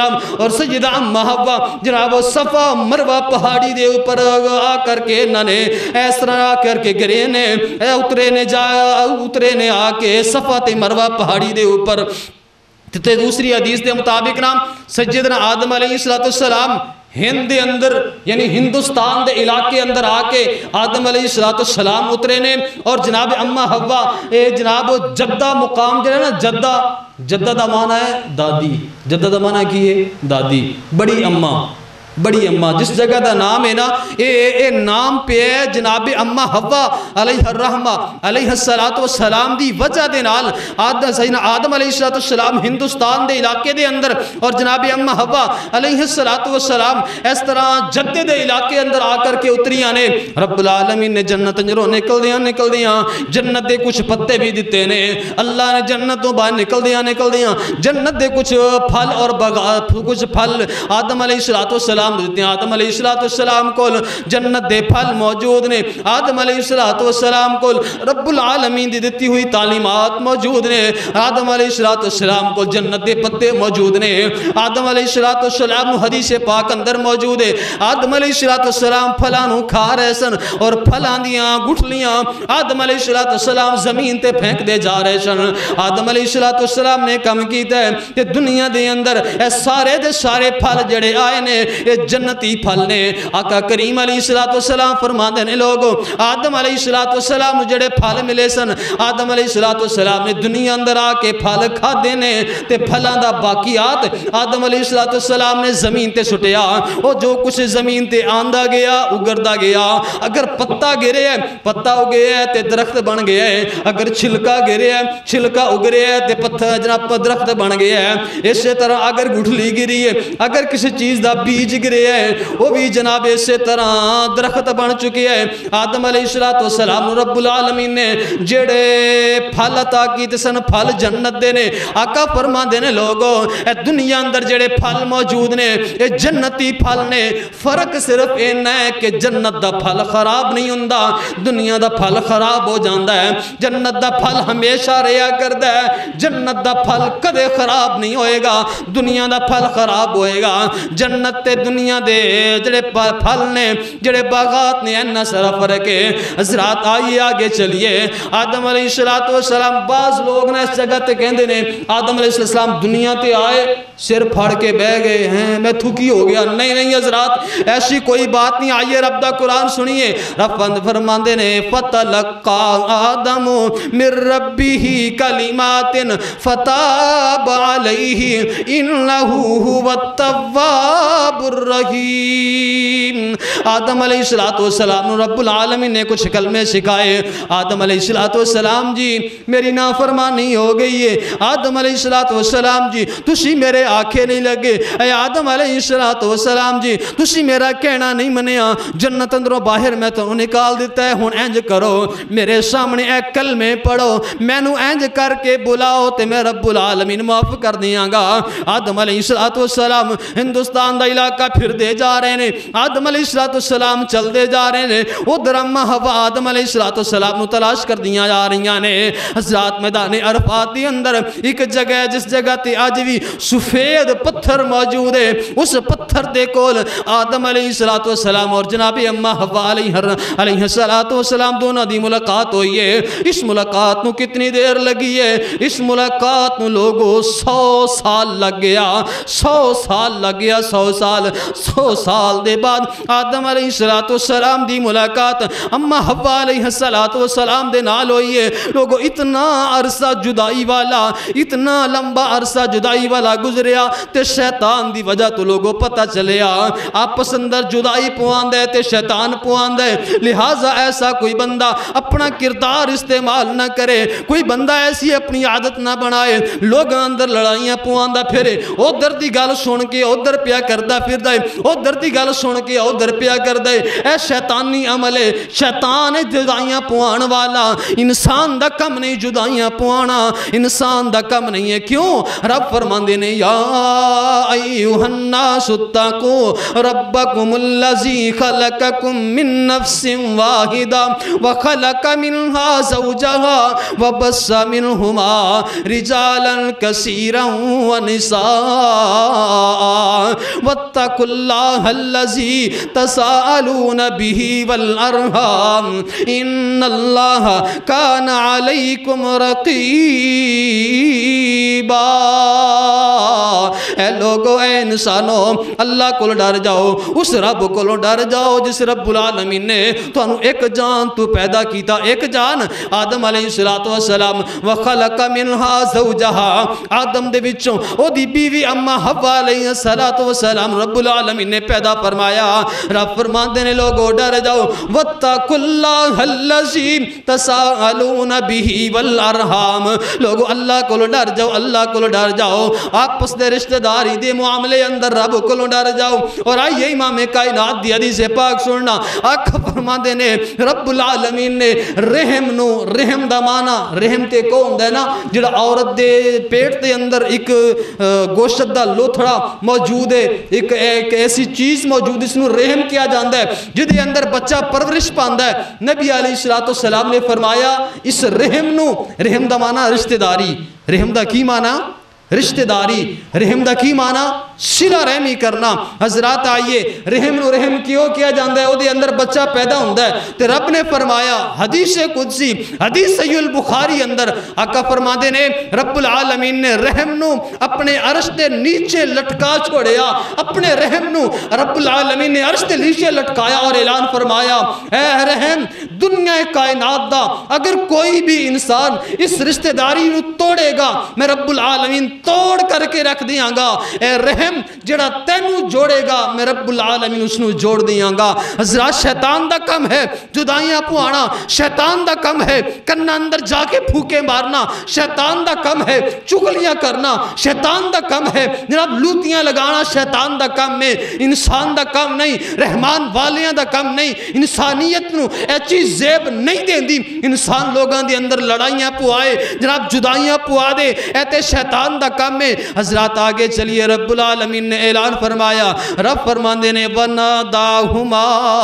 सलाम और सैयदा अम्मा हव्वा जनाब सफा मरवा पहाड़ी दे ऊपर आ करके इन्होंने इस तरह आ करके गिरे ने उतरे ने जा उतरे ने आके सफा ते मरवा पहाड़ी दे ऊपर। ते दूसरी हदीस के मुताबिक नाम सैयदना आदम अलैहिस्सलाम हिंद के अंदर यानी हिंदुस्तान के इलाके अंदर आके आदम अलैहिस्सलाम उतरे ने और जनाब अम्मा हव्वा ए जनाब जद्दा मुकाम जो है ना जद्दा जद्दा का माना है दादी, जद्दा का माना की है दादी, बड़ी अम्मा बड़ी अम्मा जिस जगह का नाम है ना ये ये नाम पे है जनाब अम्मा हव्वा अलैहिर्रहमा अलैहिस्सलातु वस्सलाम दी वजह दे नाल आदम सैयदना आदम अलैहिस्सलाम हिंदुस्तान दे इलाके दे अंदर और जनाब अम्मा हव्वा अलैहिस्सलातु वस्सलाम इस तरह जद्दे दे इलाके अंदर आकर के उतरियां ने। रब्बुल आलमीन ने जन्नत अंदरों निकलदियां निकलदियां जन्नत दे कुछ पत्ते भी दिते ने, अल्लाह ने जन्नत तो बाहर निकलदियां निकलदियां जन्नत दे कुछ फल और बगा कुछ फल आदम अलैहिस्सलातु वस्सलाम दिते। आदम अलैहिस्सलाम को जन्नत दे फल मौजूद ने, आदम अलैहिस्सलाम को रब्बुल आलमीन दी दिती हुई तालीमात मौजूद ने, आदम अलैहिस्सलाम को जन्नत दे पत्ते मौजूद ने, आदम अलैहिस्सलाम हदीस पाक अंदर मौजूद है। आदम अलैहिस्सलाम फलां नूं खा रहे सन और फलां दियां गुठलियां आदम अलैहिस्सलाम जमीन ते फेंकदे जा रहे सन। आदम अलैहिस्सलाम ने कम कीता है कि दुनिया दे अंदर ए सारे दे सारे फल जड़े आए ने ये जन्नती फल ने। आका करीम अलैहिस्सलाम फरमाते ने लोगो आदम अलैहिस्सलाम जड़े फल मिले सन आदम अलैहिस्सलाम ने दुनिया अंदर आके फल खादे ने ते फलों का बाकियात आदम अलैहिस्सलाम ने जमीन ते सुटिया। वो जो कुछ जमीन ते आंदा गया उगरदा गया, अगर पत्ता गिरे है पत्ता उगे है ते दरख्त बन गया है, अगर छिलका गिरे है छिलका उगरे है ते पत्थर जनाब दरख्त बन गया है। इस तरह अगर गुठली गिरी है अगर किसी चीज़ का बीज गिरे है वो भी जनाब इस तरह दरख्त बन चुके हैं। आदम अलैहिस्सलाम रब्बुल आलमीन ने जेड़े फल अता कीते सन फल जन्नत दे ने। आका फरमांदे ने लोगो ए दुनिया अंदर जेड़े फल मौजूद ने ये जन्नती फल ने। फर्क सिर्फ इन्ना है कि जन्नत दा फल खराब नहीं हुंदा, दुनिया दा फल खराब हो जाता है। जन्नत दा फल हमेशा रहा करता है, जन्नत दा फल कदे खराब नहीं होएगा, दुनिया दा फल खराब होएगा। जन्नत ते दुनिया दे जड़े फल ने जड़े बागात ने इन्ना सारा फर्क है। हज़रात आइए आगे चलिए। आदम अलैहिस्सलाम बाज़ लोग ना इस जगह ते कहते ने आदम अलैहिस्सलाम दुनिया ते आए सिर फाड़ के बह गए हैं मैं थुकी हो गया। नहीं नहीं हज़रात ऐसी कोई बात नहीं। आइए रब दा कुरान सुनिए। रब फरमांदे ने फतलक्का आदम मिर रब्बिही कलिमातिन फताब अलैहि इन्नहु हुवत तव्वाबुर रहीम। आदम अलैहिस्सलाम रब्बुल आलमीन ने कुछ कलमे सिखाए। आदम अलैहिस्सलाम जी मेरी नाफरमानी हो गई है। आदम अलैहिस्सलाम जी तुसी मेरे आखे नहीं लगे। ऐ आदम अलैहिस्सलाम जी तुसी मेरा कहना नहीं मनिया, जन्नत अंदरों बाहर मैं तो निकाल दिता है। हुण इंज करो मेरे सामने ए कलमे पढ़ो, मैनू इंज करके बुलाओ तो मैं रब्बुल आलमीन माफ कर दियांगा। आदम अलैहिस्सलाम हिंदुस्तान का इलाका फिरते जा रहे हैं। आदम अलैहिस्सलाम चलते जा रहे हैं। उधर अम्मा हवा आदम अलैहिस्सलाम तलाश कर दिया जा रही ने। हज़रात मैदान अरफात के अंदर एक जगह जिस जगह ते अज भी सफेद पत्थर मौजूद है, उस पत्थर के कोल आदम अलैहिस्सलाम और जनाब अम्मा हवा अलैहिस्सलाम दोनों की मुलाकात हुई है। इस मुलाकात को कितनी देर लगी है? इस मुलाकात को लोगों सौ साल लग गया। सौ साल लग गया। सौ साल सौ साल के बाद आदम अलैहिस्सलाम की मुलाकात अम्मा हवा अलैहिस्सलाम दे नाल हुई है। लोगों इतना अरसा जुदाई वाला इतना लंबा अरसा जुदाई वाला गुजरिया ते शैतान की वजह तो लोगों पता चलिया आपस अंदर जुदाई पवांदा है ते शैतान पवांदा है। लिहाजा ऐसा कोई बंदा अपना किरदार इस्तेमाल ना करे, कोई बंदा ऐसी अपनी आदत ना बनाए लोग अंदर लड़ाइयां पवांदा फिरे। उधर की गल सुन के उधर पिया करता फिरदा है, उधर की गल सुन के उधर पिया دسیا کر دے اے شیطانی عمل ہے شیطان ہے جدائیاں پوان والا انسان دا کم نہیں جدائیاں پوانا انسان دا کم نہیں ہے کیوں رب فرماندے نے یا ایوہ الناس اتقوا ربکم اللذی خلقکم من نفس واحدہ وخلق منها زوجها وبث منهما رجالا كثيرا ونساء واتقوا الله الذي تساءلون به والأرحام إن الله كان عليكم رقيبا اے لوگو اے انسانو اللہ کو ڈر جاؤ اس رب کو ڈر جاؤ جس رب العالمین نے تو انہوں ایک جان تو پیدا کیتا ایک جان آدم علیہ السلام وخلق منها زوجها آدم دے بچوں او دی بیوی اما حوا علیہ السلام رب العالمین نے پیدا فرمایا رب فرماندے نے لوگو ڈر جاؤ واتقوا اللہ الذی تساءلون به والارحام لوگو اللہ کو ڈر جاؤ اللہ کو ڈر جاؤ آپس دے رشتہ داری دے معاملے اندر رب کو ڈر جاؤ اور آئیے امام کائنات دی حدیث پاک سننا آقا فرماندے نے رب العالمین نے رحم نو رحم دا مانا رحم تے کون دے نا جڑا عورت دے پیٹ دے اندر ایک گوشت دا لوتھڑا موجود ہے ایک ایک ایسی چیز موجود اس نو رحم کیا جاندہ ہے جدے اندر بچہ پرورش پاندہ ہے نبی علیہ السلام نے فرمایا اس رحم نو رحم دا مانا رشتہ داری رحم دا کی مانا رشتہ داری رحم دا کی مانا صلہ رحمی کرنا حضرات آئیے رحم نو رحم کیوں کیا جاندہ ہے او دے اندر بچہ پیدا ہوندہ ہے تے رب نے فرمایا حدیث قدسی حدیث صحیح البخاری اندر آقا فرماندے نے رب العالمین نے رحم نو اپنے عرش دے نیچے لٹکا چھوڑیا اپنے رحم نو رب العالمین نے عرش دے نیچے لٹکایا اور اعلان فرمایا اے رحم دنیا کائنات دا اگر کوئی بھی انسان اس رشتہ داری نو توڑے گا میں رب العالمین توڑ کر کے رکھ دیاں گا اے رحم جڑا تینو جوڑے گا میں رب العالمین اس نو جوڑ دیاں گا حضرات شیطان دا کم ہے جدائیاں پوانا شیطان دا کم ہے کنہ اندر جا کے پھوکے مارنا شیطان دا کم ہے چگلیاں کرنا شیطان دا کم ہے جناب لوتیاں لگانا شیطان دا کم ہے انسان دا کم نہیں رحمان والیاں دا کم نہیں انسانیت نو اے چیز زیب نہیں دیں دی انسان لوگاں دے اندر لڑائیاں پوائے جناب جدائیاں پوا دے اے تے شیطان دا کم میں حضرات آگے چلیے رب العالمین نے اعلان فرمایا رب فرماندے نے وَنَادَاهُمَا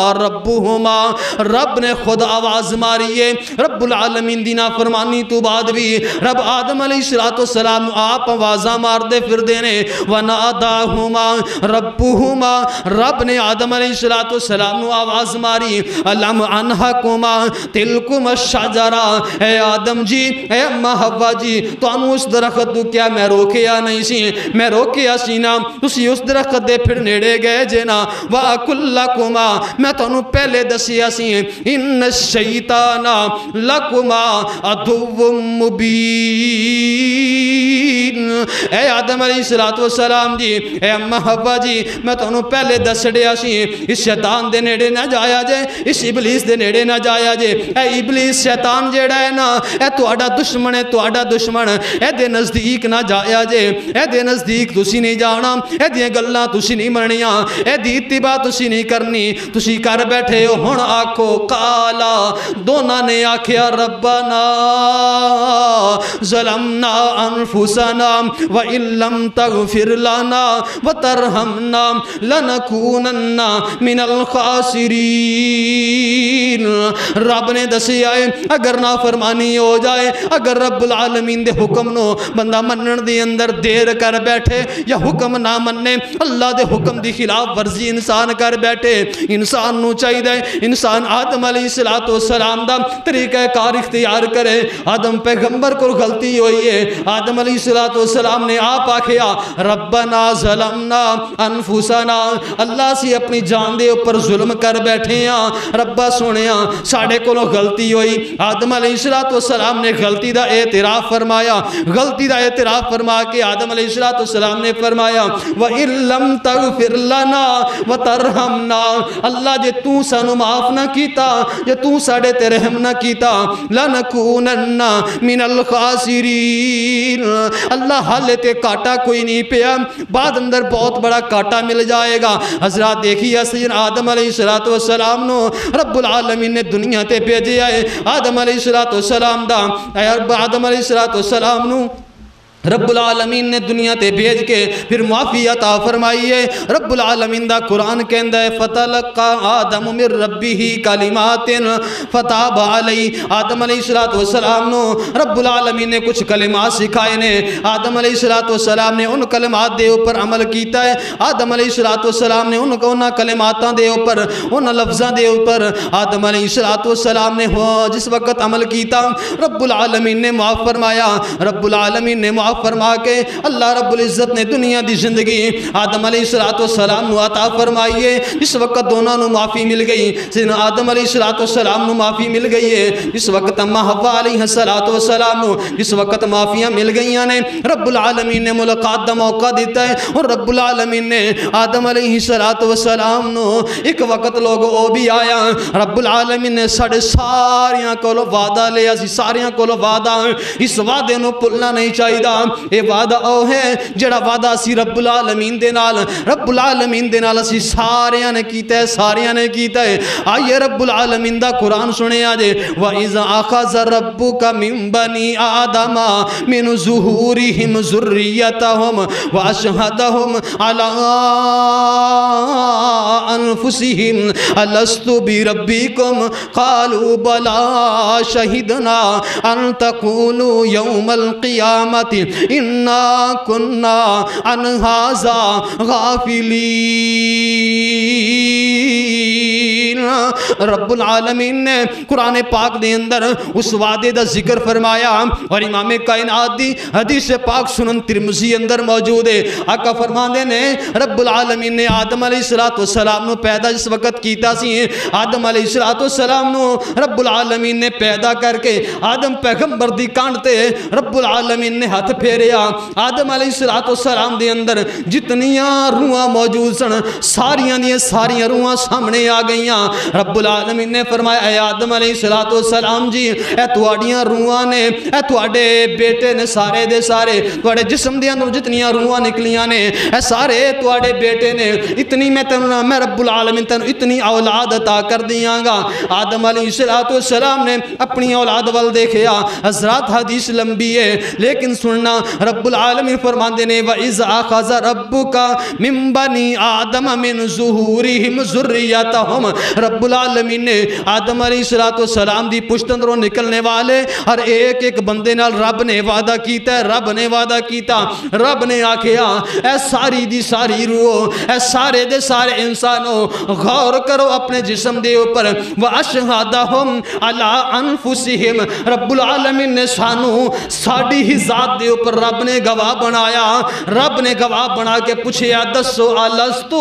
رَبُّهُمَا رب نے خود آواز ماریے رب العالمین دینا فرمانی تو بعد بھی رب آدم علیہ السلام آپ آوازاں مار دے پھر دینے وَنَادَاهُمَا رَبُّهُمَا رب نے آدم علیہ السلام نو آواز ماری أَلَمْ أَنْهَكُمَا تِلْكُمَ الشَّجَرَةَ اے آدم جی اے امہ حوا جی تو انو اس درخت دو کیا میں روکیا نہیں سی میں روکیا سی نا تسی اس درخت دے پھر نیڑے گئے جینا وَأَكُلْ لَكُمَا میں تو انو پہلے دسیا سی اِنَّ الشَّيْطَانَ لَكُمَا عَدُوٌّ مُبِينٌ اے آدم علیہ السلام جی اے امہ حوا جی میں تو انو پہلے دس ڈیا سی اس شیطان دے نیڑے نہ جایا جے اس ابلیس دے نیڑے نہ جایا جے اے ابلیس شیطان جیڑا ہے نا اے تو آڈا دشمن ہے تو آڈا دشمن اے دے نزدیک نہ جایا جے اے دے نزدیک تسی نہیں جانا اے دے گلہ تسی نہیں مرنیاں اے دی اتباع تسی نہیں کرنی تسی کر بیٹھے ہو ہن آکھو قالا دونہ نے آکھیا ربنا ظلمنا انفسنا وَإِن لَمْ تَغْفِرْ لَنَا وَتَرْحَمْنَا لَنَكُونَنَّ مِنَ الْخَاسِرِينَ رب نے دسی آئے اگر نافرمانی ہو جائے اگر رب العالمین دے حکم نو بندہ منن دے اندر دیر کر بیٹھے یا حکم نہ مننے اللہ دے حکم دی خلاف ورزی انسان کر بیٹھے انسان نو چاہی دے انسان آدم علیہ السلام دا طریقہ کار اختیار کرے آدم پیغمبر کو غلطی ہوئی ہے آدم علیہ السلام نے آپ آکھیا ربنا ظلمنا انفسنا اللہ سی اپنی جان دے اوپر ظلم کر بیٹھے ہیں ربا سنیا ساڑے کو غلطی ہوئی. آدم علیہ السلام نے غلطی دا اعتراف فرمایا. غلطی دا اعتراف فرما کے آدم علیہ السلام نے فرمایا وَإِن لَمْ تَغْفِرْ لَنَا وَتَرْحَمْنَا, اللہ جے تو سانو معاف نہ کیتا, جے تو ساڑے تے رحم نہ کیتا, لَنَكُونَنَّ مِنَ الْخَاسِرِينَ, اللہ حالے تے کاٹا کوئی نہیں پیا, بعد اندر بہت بڑا کاٹا مل جائے گا. حضرات دیکھیے سیدنا آدم علیہ السلام نو رب العالمین نے دنیا تے بھیجے آئے. آدم علیہ السلام دا آدم علیہ السلام نو رب العالمین نے دنیا تے بھیج کے پھر معافی عطا فرمائی ہے. رب العالمین دا قرآن کہندا ہے فَتَلَقَّى آدَمُ مِن رَبِّهِ كَلِمَاتٍ فَتَابَ عَلَيْهِ, آدم علیہ السلام نو رب العالمین نے کچھ کلمات سکھائے نے. آدم علیہ السلام نے ان کلمات دے اوپر عمل کیتا ہے. آدم علیہ السلام نے ان کو ان کلماتاں دے اوپر ان لفظاں دے اوپر آدم علیہ السلام نے جس وقت عمل کیتا رب العالمین نے معاف فرمایا. رب العالمین نے معاف فرما کے اللہ رب العزت نے دنیا دی زندگی آدم علیہ السلام نو عطا فرمائیے. اس وقت دونوں نو معافی مل گئی. سیدنا آدم علیہ السلام نو معافی مل گئی ہے. اس وقت اما حوا علیہ السلام نو اس وقت معافیاں مل گئیاں نے. رب العالمین نے ملاقات دا موقع دیتا ہے اور رب العالمین نے آدم علیہ السلام نو ایک وقت لوگ او بھی آیا. رب العالمین نے ساڑے ساریاں کولو وعدہ لیا سی, ساریاں کولو وعدہ, اس وعدے نو پلنا نہیں چاہیے. اے وعدہ او ہے جڑا وعدہ سی رب العالمین دے نال رب العالمین دے نال اسی ساریاں نے کیتا ہے, ساریاں نے کیتا ہے. آئیے رب العالمین دا قرآن سنے آجے وَإِذَا أَخَذَ رَبُّكَ مِن بَنِي آدَمَ مِن ظُهُورِهِمْ ذُرِّيَّتَهُمْ وَأَشْهَدَهُمْ عَلَىٰ أَنفُسِهِمْ أَلَسْتُ بِرَبِّكُمْ قَالُوا بَلَىٰ شَهِدْنَا أَن تَقُولُوا يَوْمَ الْقِيَامَةِ اِنَّا كُنَّا عَنْ هَذَا غَافِلِينَ. رب العالمین نے قرآن پاک دے اندر اس وعدے دا ذکر فرمایا اور امام کائنات دی حدیث پاک سنن ترمذی اندر موجود ہے. آقا فرماندے نے رب العالمین نے آدم علیہ السلام نو پیدا جس وقت کیتا سی, آدم علیہ السلام نو رب العالمین نے پیدا کر کے آدم پیغمبر دی کانٹے رب العالمین نے ہاتھ پھیریا. آدم علیہ السلام دے اندر جتنیاں روحاں موجود سن ساریاں دیاں ساریاں روحاں سامنے آ گئیاں. رب العالمین نے فرمایا اے آدم علیہ السلام جی اے تواڈیاں روحاں نے, اے تواڈے بیٹے نے سارے دے سارے, تواڈے جسم دے اندر جتنیاں روحاں نکلیاں نے اے سارے تواڈے بیٹے نے. اتنی میں تینوں میں رب العالمین تینوں اتنی اولاد عطا کر دیاں گا. آدم علیہ السلام نے اپنی اولاد وال دیکھیا. حضرات حدیث لمبی ہے لیکن سننا رب العالمین فرماندے نے وَإِذْ أَخَذَ رَبُّكَ مِن بَنِي آدَمَ مِن ظُهُورِهِمْ ذُرِّيَّتَهُمْ. رب العالمین نے آدم علیہ السلام دی پشت اندروں نکلنے والے ہر ایک ایک بندے نال رب نے وعدہ کیتا ہے. رب نے وعدہ کیتا, رب نے آکھیا اے ساری دی ساری روح, اے سارے دے سارے انسانوں غور کرو اپنے جسم دے اوپر. وَأَشْهَدَهُمْ عَلَىٰ أَنفُسِهِمْ. رب العالمین نے سانو ساڑی ہی ذات دے اوپر رب نے گواہ بنایا. رب نے گواہ بنا کے پوچھیا دسو الستو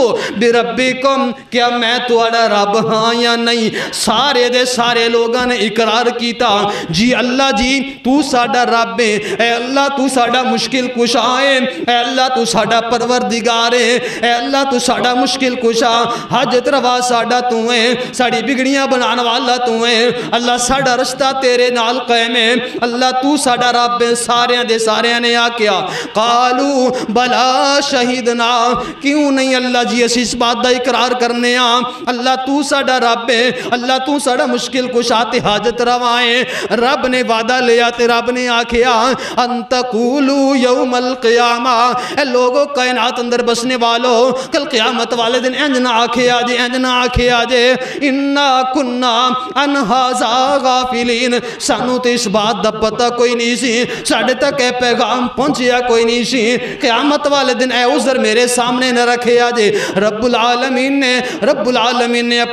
بربکم, کیا میں تواڈا رب ہاں یا نہیں؟ سارے دے سارے لوگاں نے اقرار کیتا جی اللہ جی تو ساڈا رب ہے, اے اللہ تو ساڈا مشکل کشا ہے, اے اللہ تو ساڈا پروردگار ہے, اے اللہ تو ساڈا مشکل کشا, حاجت روا ساڈا تو ہے, ساڑی بگڑیاں بنان والا تو ہے, اللہ ساڈا رشتہ تیرے نال قائم ہے, اللہ تو ساڈا رب ہے. سارے دے سارے نے آکھیا قالو بلا شہیدنا, کیوں نہیں اللہ جی اسی اس بات دا اقرار کرنے ہاں, اللہ تو ساڈا رب ہے, اللہ تو ساڈا مشکل کشا تے حاجت روا ہے. رب نے وعدہ لیا تے رب نے آکھیا ان تقولوا یوم القیامہ, اے لوگو کائنات اندر بسنے والو کل قیامت والے دن انج نہ آکھے آجے, انج نہ آکھے آجے انا کننا ان ھذا غافلین, سانو تے اس بات دا پتہ کوئی نہیں سی, ساڑھے تک اے پیغام پہنچیا کوئی نہیں سی, قیامت والے دن اے عذر میرے سامنے نہ رکھے آجے. رب العالمین نے رب العالمین نے اپنی وحدانیت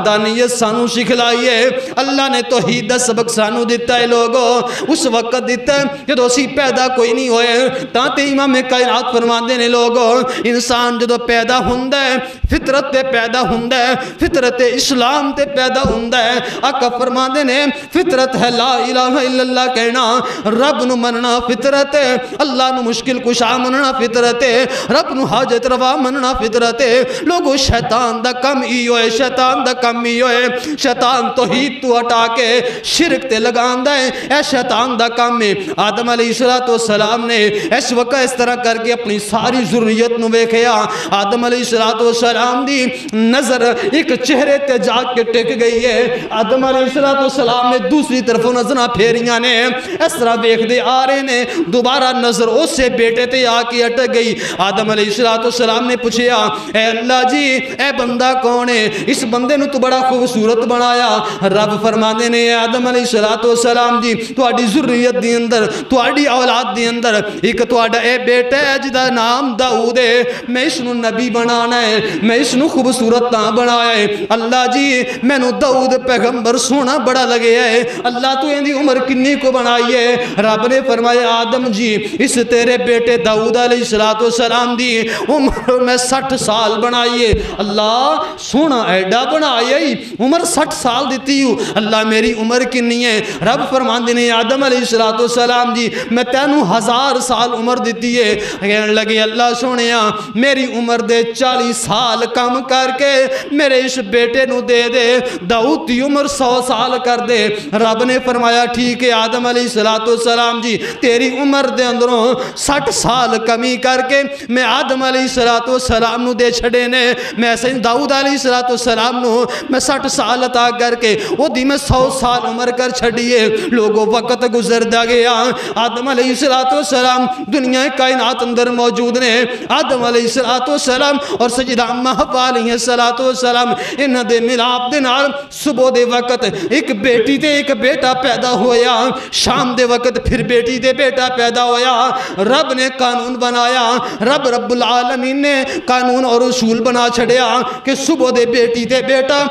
وحدانیت سانو سکھلائی ہے، اللہ نے توحید دا سبق سانو دیتا ہے لوگو، اس وقت دیتا ہے جدو اسی پیدا کوئی نہیں ہوئے، تاتے امام کائنات فرماندے نے لوگو انسان جدو پیدا ہوندہ ہے فطرت تے پیدا ہوندہ ہے، فطرت اسلام تے پیدا ہوندہ ہے، آقا فرماندے نے فطرت ہے لا الہ الا اللہ کہنا، رب نو مننا فطرت ہے، اللہ نو مشکل کشا مننا فطرت ہے، رب نو حاجت روا مننا فطرت ہے۔ لوگو شیطان دا کم ہی ہوئے، شیطان دا کم ہی ہوئے، شیطان توحید تو ہٹا کے شرک تے لگان دے، اے شیطان دا کم ہے۔ آدم علیہ السلام نے اس وقت اس طرح کر کے اپنی ساری ذریت نو بیکھیا، آدم علیہ السلام دی نظر ایک چہرے تے جا کے ٹک گئی ہے، آدم علیہ السلام نے دوسری طرف نظرہ پھیریاں نے اس طرح بیکھ دے آ رہے نے، دوبارہ نظر اس سے بیٹے تے آ کے اٹک گئی۔ آدم علیہ السلام نے پوچھیا اے اللہ جی اے بندہ کون ہے؟ اس بندے نو تو بڑا خوبصورت بنایا۔ رب فرمانے نے اے آدم علیہ السلام جی تواڈی ذریت دی اندر، تواڈی اولاد دی اندر ایک تواڈا اے بیٹا ہے جدا نام داؤد ہے، میں اس نو نبی بنانا ہے، میں اس نو خوبصورت نہ بنایا ہے۔ اللہ جی میں نو داؤد پیغمبر سونا بڑا لگے ہے، اللہ تو اندی عمر کنی کو بنائی ہے؟ رب نے فرمایا آدم جی اس تیرے بیٹے داؤد علیہ السلام دی عمر میں سٹھ سال بنائیے۔ اللہ سونا ایڈا بنائی عمر سٹھ سال دیتی ہوں، اللہ میری عمر کنی ہے؟ رب فرمان دینے آدم علیہ السلام جی میں تینوں ہزار سال عمر دیتی ہے۔ کہنے لگے اللہ سونیا میری عمر دے چالیس سال کم کر کے میرے اس بیٹے نو دے دے، داؤد دی عمر سو سال کر دے۔ رب نے فرمایا ٹھیک ہے آدم علیہ السلام جی تیری عمر دے اندروں سٹھ سال کمی کر کے میں آدم علیہ السلام نو دے چھڑے نے، میں ایسے داؤد علیہ السلام نو میں سٹھ سال عطا کر کے وہ دی میں سو سال عمر کر چھڑیے۔ لوگوں وقت گزر دا گیا، آدم علیہ السلام دنیا کائنات اندر موجود نے، آدم علیہ السلام اور سجدہ حوا علیہ السلام انہ دے ملاب دے نال صبح دے وقت ایک بیٹی تے ایک بیٹا پیدا ہویا، شام دے وقت پھر بیٹی تے بیٹا پیدا ہویا۔ رب نے قانون بنایا، رب رب العالمین نے قانون اور اصول بنا چھڑیا کہ صبح دے بیٹی تے بیٹا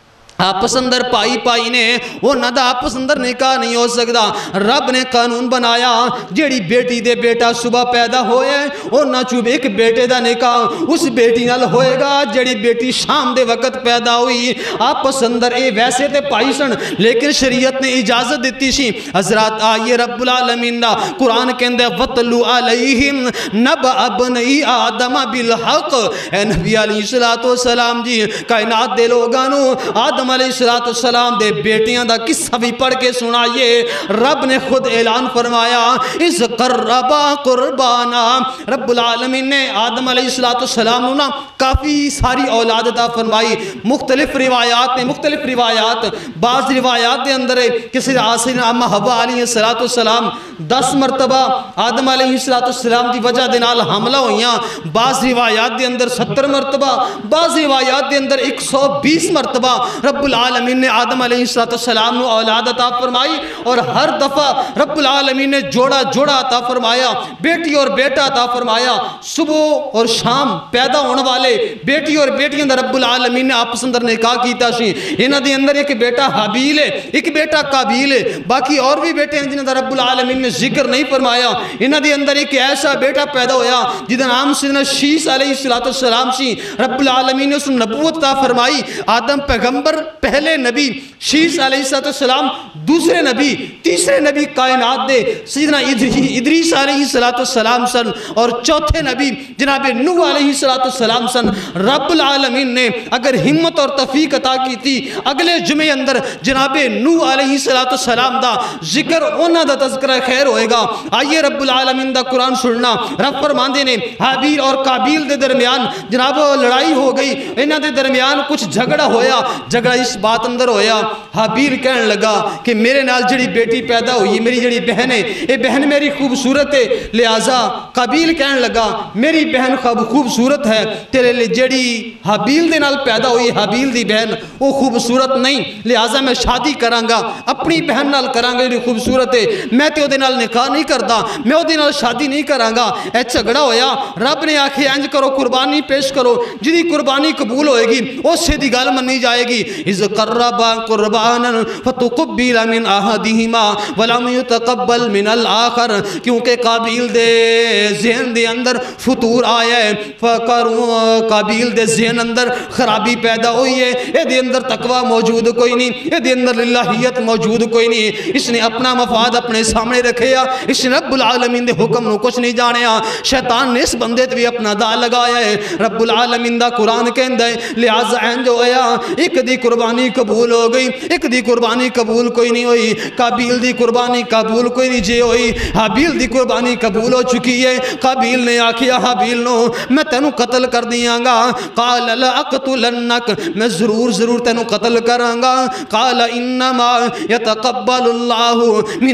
آپس اندر پائی پائی نے وہ نہ دا آپس اندر نکاح نہیں ہو سکتا۔ رب نے قانون بنایا جیڑی بیٹی دے بیٹا صبح پیدا ہوئے اور نہ چوب ایک بیٹے دا نکاح اس بیٹی نال ہوئے گا جیڑی بیٹی شام دے وقت پیدا ہوئی۔ آپس اندر اے ویسے تے پائی سن لیکن شریعت نے اجازت دیتی سی۔ حضرات آئیے رب العالمین دا قرآن کہندے وَطْلُ عَلَيْهِمْ نَبَأَ بَنِي آدَمَ بِالْحَقِّ۔ اے نبی علیہ السلام جی کائنات دے لوگانو آدم علیہ السلام دے بیٹیاں دا قصہ بھی پڑھ کے سنائیے۔ رب نے خود اعلان فرمایا اِذْ قَرَّبَا قُرْبَانًا، رب العالمین نے آدم علیہ السلام نے کافی ساری اولاد عطا فرمائی۔ مختلف روایات نے مختلف روایات بعض روایات دے اندر کسی آسین اما حوا علیہ السلام دس مرتبہ آدم علیہ السلام دی وجہ دے نال حملہ ہوئیاں، بعض روایات دے اندر ستر مرتبہ، بعض روایات دے اندر ایک سو بیس مرتبہ رب العالمین نے آدم علیہ السلام نے اولاد عطا فرمائی اور ہر دفعہ رب العالمین نے جوڑا جوڑا عطا فرمایا، بیٹی اور بیٹا عطا فرمایا۔ صبح اور شام پیدا ہونے والے بیٹی اور بیٹیاں دا رب العالمین نے آپس اندر نکاح کیتا سی۔ انہاں دے اندر ایک بیٹا حابیل ہے، ایک بیٹا قابیل ہے، باقی اور بھی بیٹے ہیں جنہاں دا رب العالمین نے ذکر نہیں فرمایا۔ انہاں دے اندر ایک ایسا بیٹا پیدا ہویا جدا نام سیدنا شیس علیہ السلام سی، رب العالمین نے اس نبوت عطا فرمائی۔ آدم پیغمبر پہلے نبی، شیس علیہ السلام دوسرے نبی، تیسرے نبی کائنات دے سیدنا ادریس علیہ السلام سن اور چوتھے نبی جناب نوح علیہ السلام سن۔ رب العالمین نے اگر ہمت اور توفیق عطا کی تھی اگلے جمعے اندر جناب نوح علیہ السلام دا ذکر انہاں دا تذکرہ خیر ہوئے گا۔ آئیے رب العالمین دا قرآن سننا۔ رب فرماندے نے حابیل اور قابیل دے درمیان جناب لڑائی ہو گئی، انہاں دے درمیان کچھ جھگڑا ہویا۔ جھگڑا اس بات اندر ہویا حابیل کہنے لگا کہ میرے نال جڑی بیٹی پیدا ہوئی میری جڑی بہن ہے اے بہن میری خوبصورت ہے، لہٰذا قابیل کہنے لگا میری بہن خوبصورت ہے، تیرے لئے جڑی حابیل دے نال پیدا ہوئی حابیل دی بہن وہ خوبصورت نہیں، لہٰذا میں شادی کرانگا اپنی بہن نال کرانگا جڑی خوبصورت ہے، میں تے دے نال نکاح نہیں کردا، میں دے نال شادی نہیں کرانگا۔ اے جھگڑا ہویا، رب نے آکھے انج کرو قربانی پیش کرو، جدی قربانی قبول ہوئے گی اس سے دی گل منی جائے گی۔ اذ قربا قربانا فتقبل من احدهما ولم يتقبل من الاخر، کیونکہ قابیل دے ذہن دے اندر فطور آیا ہے، فکروں قابیل دے ذہن اندر خرابی پیدا ہوئی ہے، اے دے اندر تقوی موجود کوئی نہیں، اے دے اندر للہیت موجود کوئی نہیں، اس نے اپنا مفاد اپنے سامنے رکھیا، اس نے رب العالمین دے حکم نو کچھ نہیں جانیا، شیطان نے اس بندے تے بھی اپنا دا لگایا ہے۔ رب العالمین دا قرآن کہندا ہے لہذا این جو ہویا ایک دی قربانی قبول ہو گئی، ایک دی قربانی قبول کوئی نہیں ہوئی، قابیل دی قربانی قبول کوئی نہیں جے ہوئی، حابیل دی قربانی قبول ہو چکی ہے۔ قابیل نے آکھیا حابیل نو میں تینوں قتل کر دیاں گا، قال لا اقتلنک، میں ضرور ضرور تینوں قتل کراں گا، قال انما یتقبل اللہ من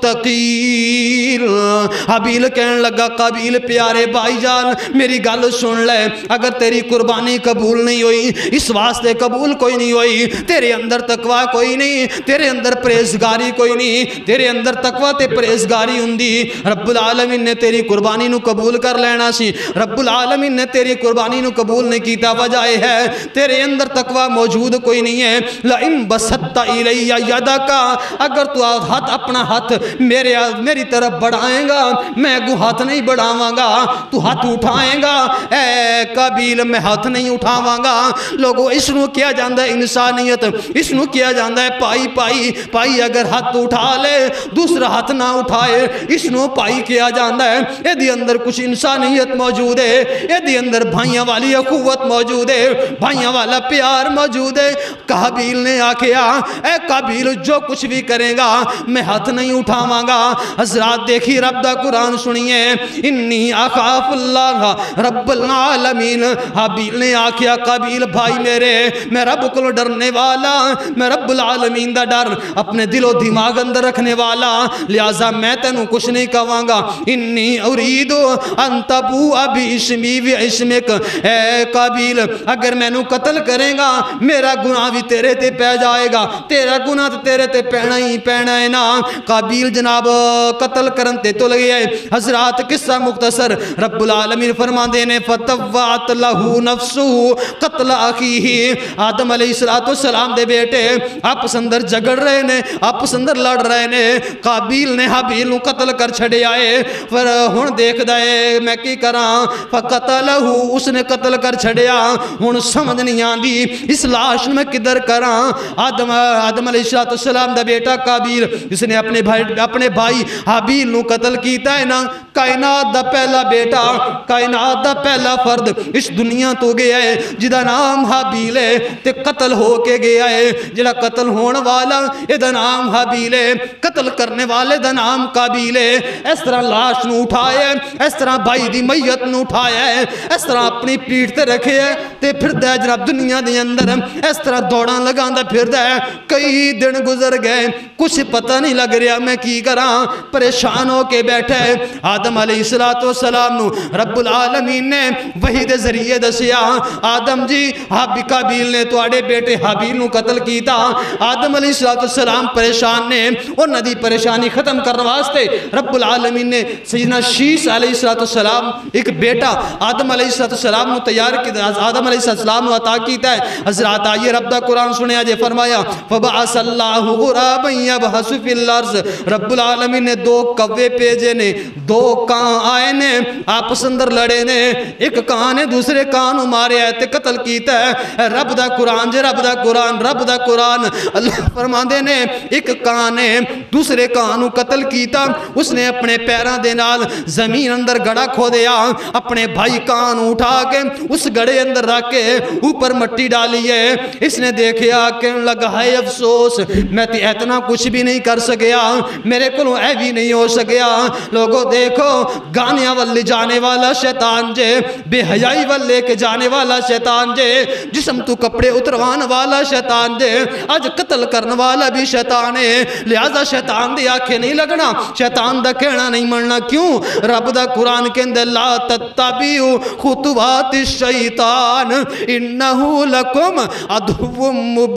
المتقین۔ حابیل کہنے لگا قابیل پیارے بھائی جان میری گل سن لے، اگر تیری قربانی قبول نہیں ہوئی اس واسطے قبول کوئی نہیں ہوئی، تیرے اندر تقوی کوئی نہیں، تیرے اندر پرہیزگاری کوئی نہیں، تیرے اندر تقوی تے پرہیزگاری ہوندی رب العالمین نے تیری قربانی نو قبول کر لینا سی، رب العالمین نے تیری قربانی نو قبول نہیں کیتا، وجہ ہے تیرے اندر تقوی موجود کوئی نہیں ہے۔ لئن بسطت الی یدک، اگر تو ہاتھ اپنا ہاتھ میرے میری طرف بڑھائیں گا میں گو ہاتھ نہیں بڑھاواں گا، تو ہاتھ اٹھائیں گا، اے قابیل میں ہاتھ نہیں اٹھاواں گا۔ لوگوں اس نو کیا جاندہ ہے انسانیت، اس نو کیا جاندہ ہے پائی پائی پائی اگر ہاتھ اٹھا لے دوسرا ہاتھ نہ اٹھائے اس نو پائی کیا جاندہ ہے۔ اے دی اندر کچھ انسانیت موجود ہے، اے دی اندر بھائیاں والی قوت موجود ہے، بھائیاں والا پیار موجود ہے۔ قابیل نے آکھیا اے قابیل جو کچھ بھی کرے گا میں ہاتھ نہیں اٹھاواں گا۔ حضرات دیکھی رب دا قرآن سنیے، انی اخاف اللہ رب العالمین۔ حابیل نے آکھیا قابیل بھائی میرے میں رب کو ڈرنے والا، میں رب العالمین دا ڈر اپنے دل و دماغ اندر رکھنے والا، لہذا میں تینوں کچھ نہیں کہواں گا۔ انی ارید ان تبوء باسمی و اسمک، اے قابیل اگر میں نو قتل کرے گا میرا گناہ بھی تیرے تے پہ جائے گا، تیرا گناہ تے تیرے تے پینا ہی پینا ہے نا۔ قابیل جناب قتل کرن تے تو لگے ہے۔ حضرات قصہ مختصر رب العالمین فرما دینے فتوات لہو نفسو قتل اخیہ، آدم علیہ السلام دے بیٹے آپس اندر جگڑ رہے نے، آپس اندر لڑ رہے نے، قابیل نے حابیل نو قتل کر چھڑے آئے، پر ہن دیکھ دائے میں کی کراں، فقتلہو اس نے قتل کر چھڑیا، ہن سمجھ نہیں آندی اس لاش میں کدھر کراں۔ آدم آدم علیہ السلام دا بیٹا قابیل اس نے اپنے بھائی اپنے بھائی حابیل نو قتل کیتا ہے نا، کائنات دا پہلا بیٹا، کائنات دا پہلا فرد اس دنیا تو گیا ہے جدا نام حابیل ہے تے قتل ہو کے گیا ہے، جڑا قتل ہون والا اے دا نام حابیل ہے، قتل کرنے والے دا نام قابیل ہے۔ اس طرح لاش نو اٹھایا ہے، اس طرح بھائی دی میت نو اٹھایا ہے، اس طرح اپنی پیٹھ تے رکھے ہے تے پھر دے جناب دنیا دے اندر اس طرح دوڑاں لگاندہ پھر دے۔ کئی دن گزر گئے کچھ پتہ نہیں لگ رہا میں کی کراں، پریشان ہو کے بیٹھے۔ آدم علیہ السلام نو رب العالمین نے وحی دے ذریعے دسیا آدم جی حابی قابیل نے تواڈے بیٹے حابیل نو قتل کیتا۔ آدم علیہ السلام پریشان نے، انہاں دی پریشانی ختم کرنے واسطے رب العالمین نے سیدنا شیس علیہ السلام ایک بیٹا آدم علیہ السلام نو تیار کیتا، آدم علیہ السلام نو عطا کیتا ہے۔ حضرات آئیے رب دا قرآن سنیا جے فرمایا فبعث اللہ غرابا یبحث فی الارض، رب العالمین نے دو کوے پیجے نے، دو کان آئے نے، آپس اندر لڑے نے، ایک کان نے دوسرے کان مارے آئے تے قتل کیتا ہے۔ رب دا قرآن جے رب دا قرآن رب دا قرآن اللہ فرماندے نے ایک کان نے دوسرے کان قتل کیتا، اس نے اپنے پیراں دے نال زمین اندر گڑا کھو دیا، اپنے بھائی کان اٹھا کے اس گڑے اندر رکھ کے اوپر مٹی ڈالی ہے۔ اس نے دیکھیا کہ لگا ہے افسوس میں تے اتنا کچھ بھی نہیں کر سکیا، میرے کو اے بھی نہیں ہو سکیا۔ لوگوں دیکھو گانیاں والے جانے والا شیطان جے، بے حیائی والے کے جانے والا شیطان جے، جسم تو کپڑے اتروان والا شیطان جے، آج قتل کرنے والا بھی شیطان ہے، لہذا شیطان دی آنکھیں نہیں لگنا، شیطان دا کہنا نہیں مرنا۔ کیوں؟ رب دا قرآن کے اندر لا تتبعوا خطوات الشیطان انہو لکم عدو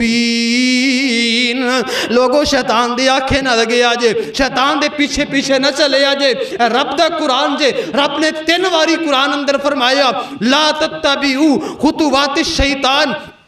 مبین۔ لوگوں شیطان دی آنکھیں نہ لگے آجے، شیطان دے پیچھے پیچھے نہ چلے آجے۔ رب دا قرآن جے، رب نے تین واری قرآن اندر فرمایا لا تتبعوا خطوات الشیطان،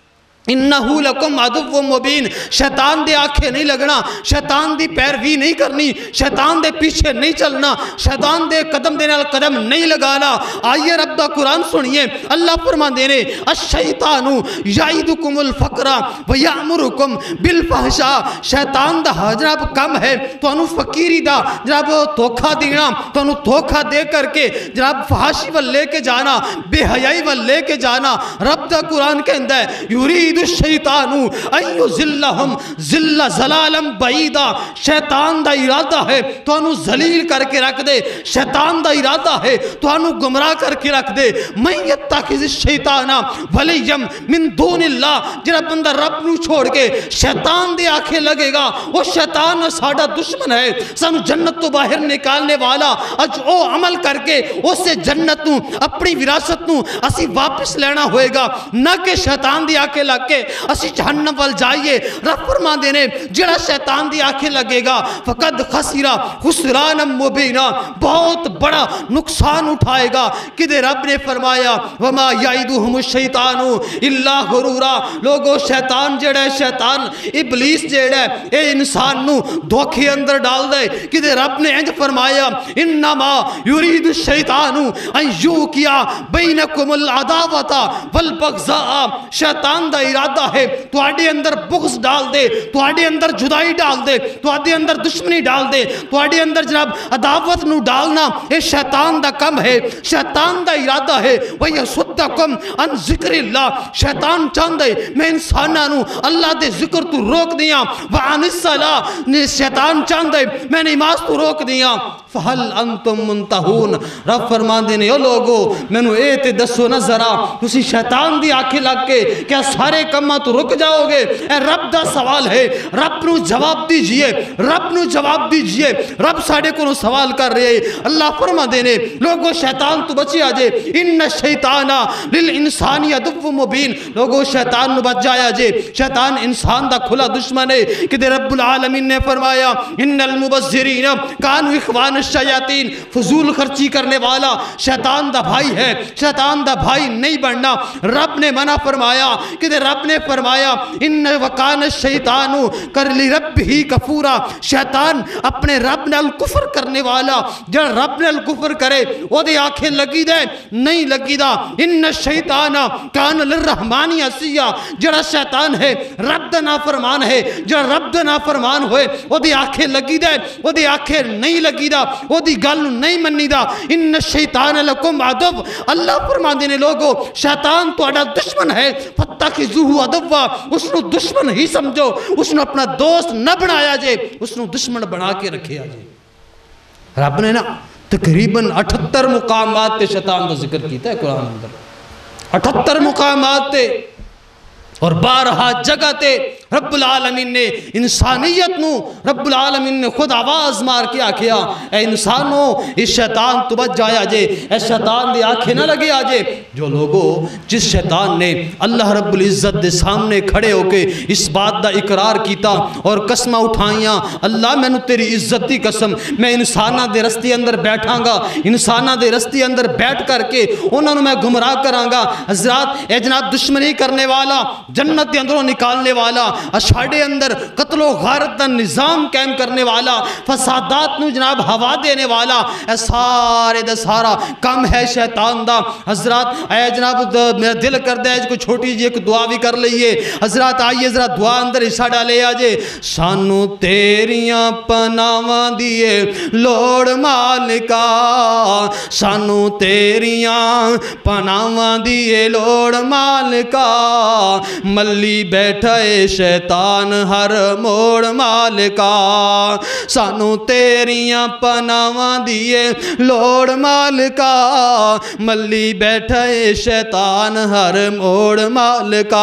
इन्नहु लकुम अदुव्वुम मुबीन, शैतान दे आखे नहीं लगना, शैतान दी पैरवी नहीं करनी, शैतान दे पीछे नहीं चलना, शैतान दे कदम दे नाल कदम नहीं लगाना। आइए रब दा कुरान सुनिए, अल्लाह फरमांदे ने अश-शैतानु याइदुकुमुल फकरा व यामुरुकुम बिल फहशा, शैतान दा जनाब कम है तुहानू फकीरी दा जनाब धोखा देना, तुहानू धोखा दे करके जनाब फहाशी वल लेके जाना, बेहयाई वल लेके जाना। रब दा कुरान कहंदा है यूरीदु शैतानु अय्यु ज़िल्लहुम ज़िल्ला ज़लालम बईदा, शैतान दा इरादा है तुहानू जलील करके रख दे, शैतान दा इरादा है तुहानू गुमराह करके रख दे। मैं यत्तखिज़ शैताना वलिय्यम मिन दूनिल्लाह, जिहड़ा बंदा रब नू छोड़ के शैतान दे आखे लगेगा वो शैतान साडा दुश्मन है, सानू जन्नत तो बाहर निकालने वाला। अज ओ अमल करके उससे जन्नत नू अपनी विरासत नू असी वापस लेना होएगा, ना कि शैतान दी आखे लग के असी जहन्नम वल जाइए। रब फरमांदे ने जिहड़ा शैतान दी आखे लगेगा फकद खसीरा खुसरानम मुबीना, बहुत बड़ा नुकसान उठाएगा। किदे रब ने फरमाया वमा याइदुहुमुश शैतानु इल्ला गुरूरा, लोगो शैतान जेड़ा है, शैतान इबलीस जेड़ा है ए इंसान नू धोखे अंदर डाल दे। किदे रब ने इंज फरमाया इन्नमा युरीदु शैतानु अन युकिया बैनकुमुल अदावता वल बग़ज़ा, शैतान दा इरादा है तुहाडे अंदर बुग़्ज़ डाल दे, तुहाडे अंदर जुदाई डाल दे, तुहाडे अंदर दुश्मनी डाल दे, तुहाडे अंदर जनाब अदावत नू डालना, ये शैतान दा कम है, शैतान दा इरादा है व यसुद्दकुम अन ज़िक्रिल्लाह, शैतान चाहंदा है मैं इंसानां नू अल्लाह दे जिक्र तू रोक दियां, व अनिस्सलाह ने शैतान चाहंदा है मैं नमाज तू रोक दियां। फहल अंतुम मुंतहून, रब फरमांदे ने ओ लोगो मैनू ए ते दसो ना जरा तुसी शैतान दी आखे लग के क्या सारे कम्मां तो रुक जाओगे? ए रब दा सवाल है, रब नू जवाब दीजिए, रब नू जवाब दीजिए। रब साडे कोलों सवाल कर रहे हैं। अल्लाह फरमांदे ने लोगो शैतान तो बची आजे, इन्न शैताना लिल इंसानी अदुव्वुम मुबीन, लोगो शैतान नू बच जाया जे, शैतान इंसान दा खुला दुश्मन है। कि रब्बुल आलमीन ने फरमाया इन्नल मुबज़्ज़िरीन कानू इख्वान शयातीन, फजूल खर्ची करने वाला शैतान दा भाई है, शैतान दा भाई नहीं बनना। रब ने मना फरमाया कि रब ने फरमाया इन वकान शैतानु कर ली रब ही कफूरा, शैतान अपने रब नाल कुफर करने वाला, जब रब नाल कुफर करे ओदे आंखें लगी दे नहीं लगी दा। इन शैताना कान लिर्रहमानी असिया, जड़ा शैतान है रब दा नाफरमान है, जड़ा रब दा नाफरमान होए ओदी आंखें लगी दे, ओदी आंखें नहीं लगी दा, ओदी गल नहीं मन्नी दा। इन शैतान लकुम अदव, अल्लाह फरमांदे ने लोगो शैतान तुहाडा दुश्मन है, फत्तखिज़ूहु अदव्वा, उसनु दुश्मन ही समझो, उसनु अपना दोस्त न बनाया जे, उसनु दुश्मन बना के रखे जे। रब ने ना तकरीबन अठहत्तर मुकामात ते शैतान का जिक्र किया है कुरान अंदर, अठहत्तर मुकामात ते और बारहा जगह ते रब्बुल आलमीन ने इंसानियत नू रब्बुल आलमीन ने खुद आवाज़ मार के आखिया ए इंसानो इस शैतान तो बच जाया जे, ए शैतान दी आंखें ना लगे आजे। जो लोगो जिस शैतान ने अल्लाह रब्बुल इज़्ज़त दे सामने खड़े होके इस बात दा इकरार किया और कसमां उठाइयां, अल्लाह मैनू तेरी इज्जत दी कसम मैं इंसाना दे रस्ते अंदर बैठांगा, इंसाना दे रस्ते अंदर बैठ करके उन्होंने मैं गुमराह करांगा। हज़रात ए जनाब दुश्मनी करने वाला, जन्नत के अंदरों निकालने वाला, अशाड़े अंदर कत्लो गारत का निज़ाम कायम करने वाला, फसादात नू जनाब हवा देने वाला, ए सारे दा सारा कम है शैतान दा। हज़रात ए जनाब मेरा दिल करता है कोई छोटी जी एक दुआ भी कर लईए। हज़रात आइए ज़रा दुआ अंदर हिस्सा डाले आजे। सानू तेरियां पनावां दिए लोड़ मालिका, सानू तेरियां पनावां दिए लोड़ मालिका, मल्ली बैठा है शैतान हर मोड़ मालिका, सानू तेरियां पनावां दिए लोड़ मालिका, मल्ली बैठा है शैतान हर मोड़ मालिका,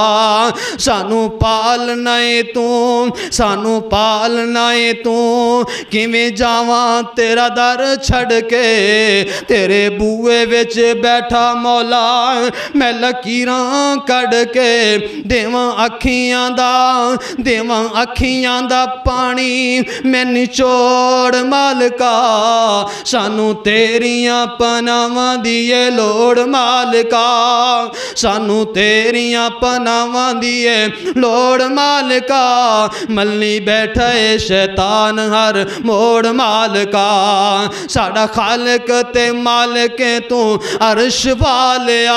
सानू पालना है तू, सानू पालना है तू, किवें जावां तेरा दर छड़ के, तेरे बूए विच बैठा मौला मैं लकीरां कड़ के देवां अखियां دا دیواں اکھیاں دا پانی میں نچوڑ مالکا سانو تیریاں پناواں دیے لوڑ مالکا سانو تیریاں پناواں دیے لوڑ مالکا ملنی بیٹھا اے شیطان ہر موڑ مالکا ساڑا خالق تے مالک تو عرش والیا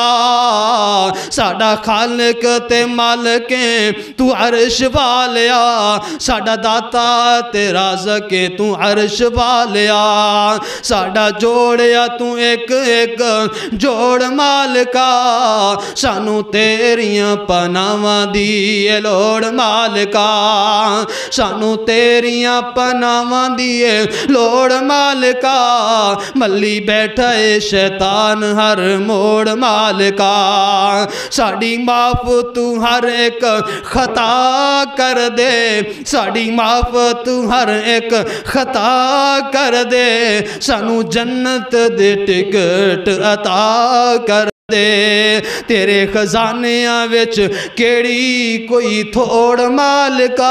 ساڑا خالق تے مالک تو عرش والیا ساڑا داتا تے رازق تو عرش والیا ساڑا جوڑیا تو ایک ایک جوڑ مالکا سانو تیریاں پناواں دیے لوڑ مالکا سانو تیریاں پناواں دیے لوڑ مالکا ملی بیٹھا اے شیطان ہر موڑ مالکا ساڑی معاف تو ہر ایک خطا کر دے ساڑی معاف تو ہر ایک خطا کر دے سانو جنت دے ٹکٹ عطا کر دے تیرے خزانیاں وچ کیڑی کوئی تھوڑ مالکا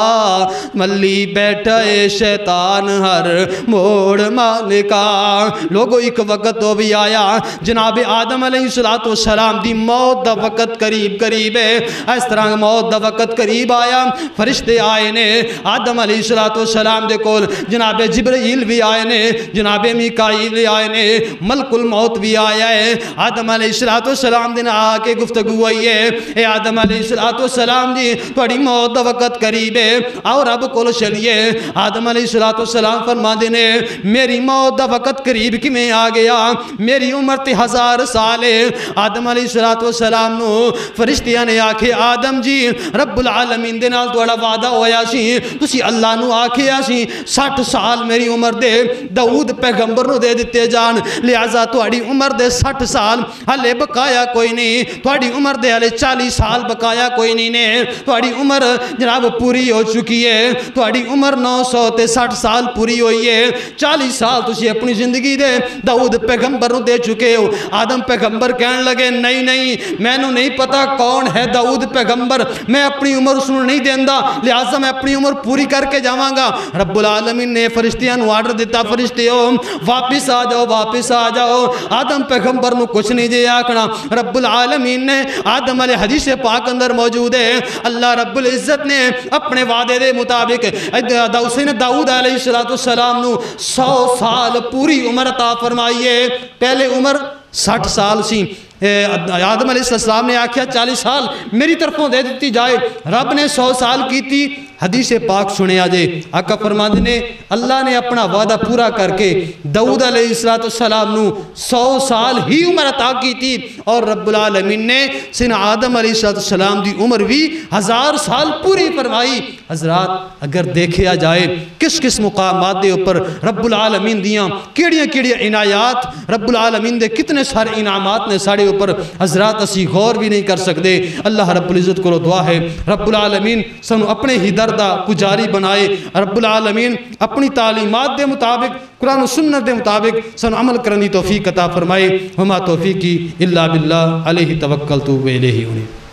ملی بیٹھا اے شیطان ہر موڑ مالکا لوگو ایک وقت تو بھی آیا جناب آدم علیہ السلام دی موت دا وقت قریب قریب ہے اس طرح موت دا وقت قریب آیا فرشتے آئے نے آدم علیہ السلام دے کول جناب جبرائیل بھی آئے نے جناب میکائیل بھی آئے نے ملک الموت بھی آیا ہے آدم علیہ السلام دن آ کے گفتگو آئی ہے اے آدم علیہ السلام جی توڑی موت دا وقت قریب ہے اور رب کول چلیے آدم علیہ السلام فرما دینے میری موت دا وقت قریب کی میں آ گیا میری عمر تے ہزار سال ہے آدم علیہ السلام نو فرشتیاں نے آکھے آدم جی رب العالمین دے نال توڑا وعدہ ہویا سی تسی اللہ نو آکھے آسی ساٹھ سال میری عمر دے داؤد پیغمبر نو دے دیتے جان لہذا توڑی عمر دے ساٹھ سال ہلے بقایا کوئی نہیں توڑی عمر دے ہلے چالیس سال بقایا کوئی نہیں نے توڑی عمر جناب پوری ہو چکی ہے توڑی عمر نو سو تے ساٹھ سال پوری ہوئی ہے چالیس سال تسی اپنی زندگی دے داؤد پیغمبر نو دے چکے ہو آدم پیغمبر کہنے لگے نہیں نہیں میں نو نہیں پتا کون ہے داؤد پیغمبر میں اپنی عمر اس نو نہیں دیندہ لہذا میں اپنی عمر پوری کر کے جاواں گا رب العالمین نے فرشتیاں نو آرڈر دیتا فرشتے ہو واپس آ جاؤ واپس آ جاؤ آدم پیغمبر نو کچھ نہیں دے آکھنا رب العالمین نے آدم علیہ حدیث پاک اندر موجود ہے اللہ رب العزت نے اپنے وعدے دے مطابق حسین داؤد علیہ السلام نو سو سال پوری عمر عطا فرمائیے پہلے عمر ساٹھ سال سی آدم علیہ السلام نے آکھیا چالیس سال میری طرفوں دے دیتی جائے رب نے سو سال کی تھی حدیث پاک سنے آجے آقا فرماندے نے اللہ نے اپنا وعدہ پورا کر کے داؤد علیہ السلام نو سو سال ہی عمر عطا کی تھی اور رب العالمین نے سن آدم علیہ السلام دی عمر بھی ہزار سال پوری فرمائی حضرات اگر دیکھیا جائے کس کس مقامات دے اوپر رب العالمین دیاں کیڑیاں کیڑیاں عنایات رب العالمین دے کتنے سارے انعامات نے ساڑے اوپر حضرات اسی غور بھی نہیں کر سکتے اللہ رب العزت کو دعا ہے رب العالمین سنو اپنے ہی دردہ پجاری بنائے رب العالمین اپنی تعلیمات دے مطابق قرآن و سنت دے مطابق سنو عمل کرنی توفیق عطا فرمائے وما توفیقی الا باللہ علیہ توکلت و الیہ انیب